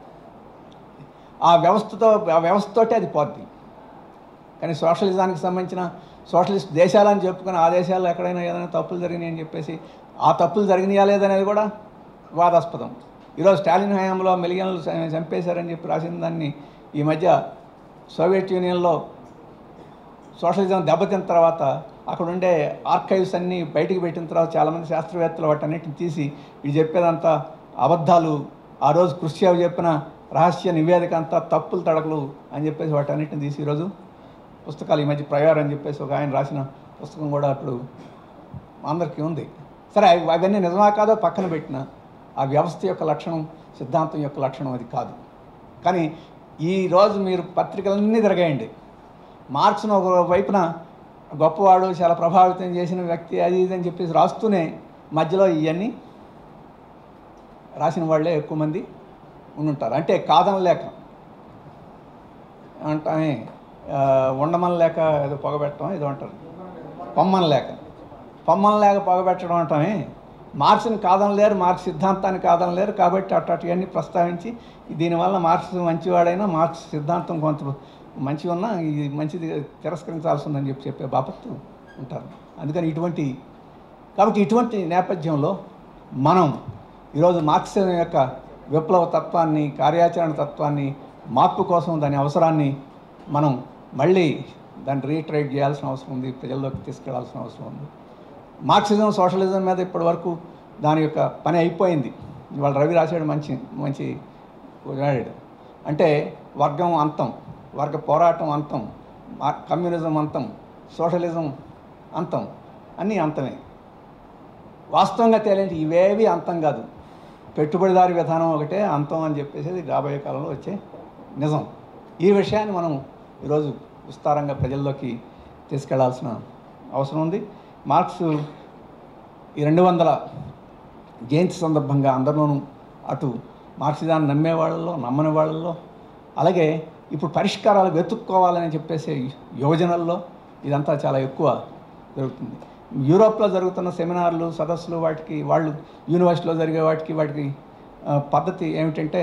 ఆ వ్యవస్థతో ఆ వ్యవస్థతోటే అది పోద్ది. కానీ సోషలిజానికి సంబంధించిన సోషలిస్ట్ దేశాలని చెప్పుకొని ఆ దేశాల్లో ఎక్కడైనా ఏదైనా తప్పులు జరిగినాయి అని చెప్పేసి ఆ తప్పులు జరిగినాయా లేదనేది కూడా వివాదాస్పదం. ఈరోజు స్టాలిన్ హయాంలో మిలియన్లు చంపేశారని చెప్పి రాసిన దాన్ని ఈ మధ్య సోవియట్ యూనియన్లో సోషలిజం దెబ్బతిన్న తర్వాత అక్కడ ఉండే ఆర్కైవ్స్ అన్నీ బయటికి పెట్టిన తర్వాత చాలామంది శాస్త్రవేత్తలు వాటన్నిటిని తీసి ఇది చెప్పేదంతా అబద్ధాలు, ఆ రోజు క్రుష్చేవ్ చెప్పిన రహస్య నివేదిక అంతా తప్పులు తడకలు అని చెప్పేసి వాటన్నిటిని తీసి ఈరోజు పుస్తకాలు ఈ మధ్య ప్రయార్ అని చెప్పేసి ఒక ఆయన రాసిన పుస్తకం కూడా అప్పుడు అందరికీ ఉంది. సరే అవన్నీ నిజమా కాదో పక్కన పెట్టిన ఆ వ్యవస్థ యొక్క లక్షణం, సిద్ధాంతం యొక్క లక్షణం అది కాదు. కానీ ఈరోజు మీరు పత్రికలన్నీ తిరగేయండి, మార్క్స్ను ఒక వైపున గొప్పవాడు, చాలా ప్రభావితం చేసిన వ్యక్తి, అది ఇది అని చెప్పేసి రాస్తూనే మధ్యలో ఇవన్నీ రాసిన వాళ్ళే ఎక్కువ మంది ఉండుంటారు. అంటే కాదనలేక అంటామే, ఉండమని లేక ఏదో పొగబెట్టడం ఏదో అంటారు, పొమ్మని లేక పొమ్మని లేక పొగబెట్టడం అంటామే. మార్క్స్ని కాదనలేరు, మార్క్స్ సిద్ధాంతాన్ని కాదనలేరు. కాబట్టి అట్టటివన్నీ ప్రస్తావించి దీనివల్ల మార్క్స్ మంచివాడైనా మార్క్స్ సిద్ధాంతం కొంత మంచి ఉన్నా ఇది మంచిది తిరస్కరించాల్సి ఉందని చెప్పి చెప్పే బాపత్తు ఉంటారు. అందుకని ఇటువంటి కాబట్టి ఇటువంటి నేపథ్యంలో మనం ఈరోజు మార్క్సిజం యొక్క విప్లవ తత్వాన్ని, కార్యాచరణ తత్వాన్ని, మార్పు కోసం దాని అవసరాన్ని మనం మళ్ళీ దాన్ని రీట్రైట్ చేయాల్సిన అవసరం ఉంది, ప్రజల్లోకి తీసుకెళ్లాల్సిన అవసరం ఉంది. మార్క్సిజం సోషలిజం మీద ఇప్పటి వరకు దాని యొక్క పని అయిపోయింది. ఇవాళ రవి రాశాడు మంచి మంచి రాడాడు. అంటే వర్గం అంతం, వర్గ పోరాటం అంతం, కమ్యూనిజం అంతం, సోషలిజం అంతం, అన్నీ అంతమే. వాస్తవంగా తేలేంటి ఇవేవి అంతం కాదు. పెట్టుబడిదారి విధానం ఒకటే అంతం అని చెప్పేసి రాబోయే కాలంలో వచ్చే నిజం. ఈ విషయాన్ని మనం ఈరోజు విస్తారంగా ప్రజల్లోకి తీసుకెళ్లాల్సిన అవసరం ఉంది. మార్క్స్ ఈ రెండు వందల జయంతి సందర్భంగా అందరిలోనూ అటు మార్క్సిజాన్ని నమ్మే వాళ్ళలో, నమ్మని వాళ్ళల్లో, అలాగే ఇప్పుడు పరిష్కారాలు వెతుక్కోవాలని చెప్పేసి యువజనుల్లో ఇదంతా చాలా ఎక్కువ జరుగుతుంది. యూరోప్లో జరుగుతున్న సెమినార్లు, సదస్సులు, వాటికి వాళ్ళు యూనివర్సిటీలో జరిగే వాటికి వాటికి పద్ధతి ఏమిటంటే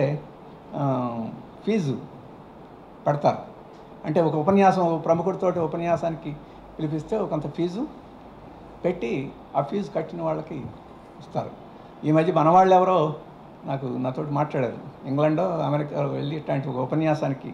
ఫీజు పెడతారు. అంటే ఒక ఉపన్యాసం ప్రముఖుడితోటి ఉపన్యాసానికి పిలిపిస్తే కొంత ఫీజు పెట్టి ఆ ఫీజు కట్టిన వాళ్ళకి ఇస్తారు. ఈ మధ్య మన వాళ్ళు ఎవరో నాకు నాతోటి మాట్లాడారు. ఇంగ్లాండో అమెరికా వెళ్ళి ఇట్లాంటి ఒక ఉపన్యాసానికి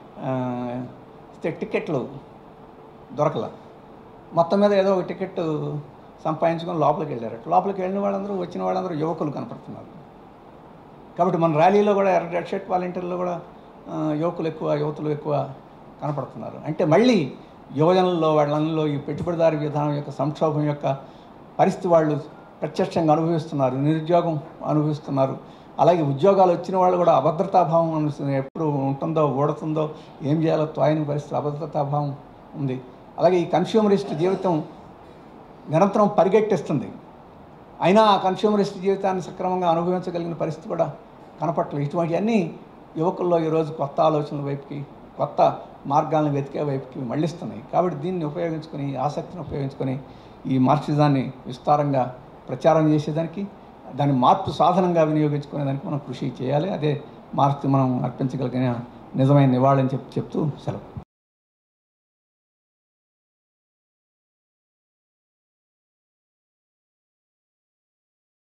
ఇస్తే టికెట్లు దొరకల. మొత్తం మీద ఏదో ఒక టికెట్ సంపాదించుకొని లోపలికి వెళ్ళారు. లోపలికి వెళ్ళిన వాళ్ళందరూ, వచ్చిన వాళ్ళందరూ యువకులు కనపడుతున్నారు. కాబట్టి మన ర్యాలీలో కూడా రెడ్ షర్ట్ వాలంటీర్లో కూడా యువకులు ఎక్కువ, యువతులు ఎక్కువ కనపడుతున్నారు. అంటే మళ్ళీ యువజనుల్లో వాళ్ళలో ఈ పెట్టుబడిదారి విధానం యొక్క సంక్షోభం యొక్క పరిస్థితి వాళ్ళు ప్రత్యక్షంగా అనుభవిస్తున్నారు. నిరుద్యోగం అనుభవిస్తున్నారు. అలాగే ఉద్యోగాలు వచ్చిన వాళ్ళు కూడా అభద్రతాభావం అనిపిస్తుంది. ఎప్పుడు ఉంటుందో, ఊడుతుందో, ఏం చేయాలో తోయని పరిస్థితి, అభద్రతాభావం ఉంది. అలాగే ఈ కన్స్యూమరిస్ట్ జీవితం నిరంతరం పరిగెట్టిస్తుంది. అయినా ఆ కన్స్యూమరిస్ట్ జీవితాన్ని సక్రమంగా అనుభవించగలిగిన పరిస్థితి కూడా కనపట్లేదు. ఇటువంటివన్నీ యువకుల్లో ఈరోజు కొత్త ఆలోచనల వైపుకి, కొత్త మార్గాలను వెతికే వైపుకి మళ్ళిస్తున్నాయి. కాబట్టి దీన్ని ఉపయోగించుకొని, ఆసక్తిని ఉపయోగించుకొని ఈ మార్క్సిజాన్ని విస్తారంగా ప్రచారం చేసేదానికి, దాని మార్పు సాధనంగా వినియోగించుకునేదానికి మనం కృషి చేయాలి. అదే మార్క్స్ మనం అర్పించగలిగిన నిజమైన నివాళని చెప్పి చెప్తూ సెలవు.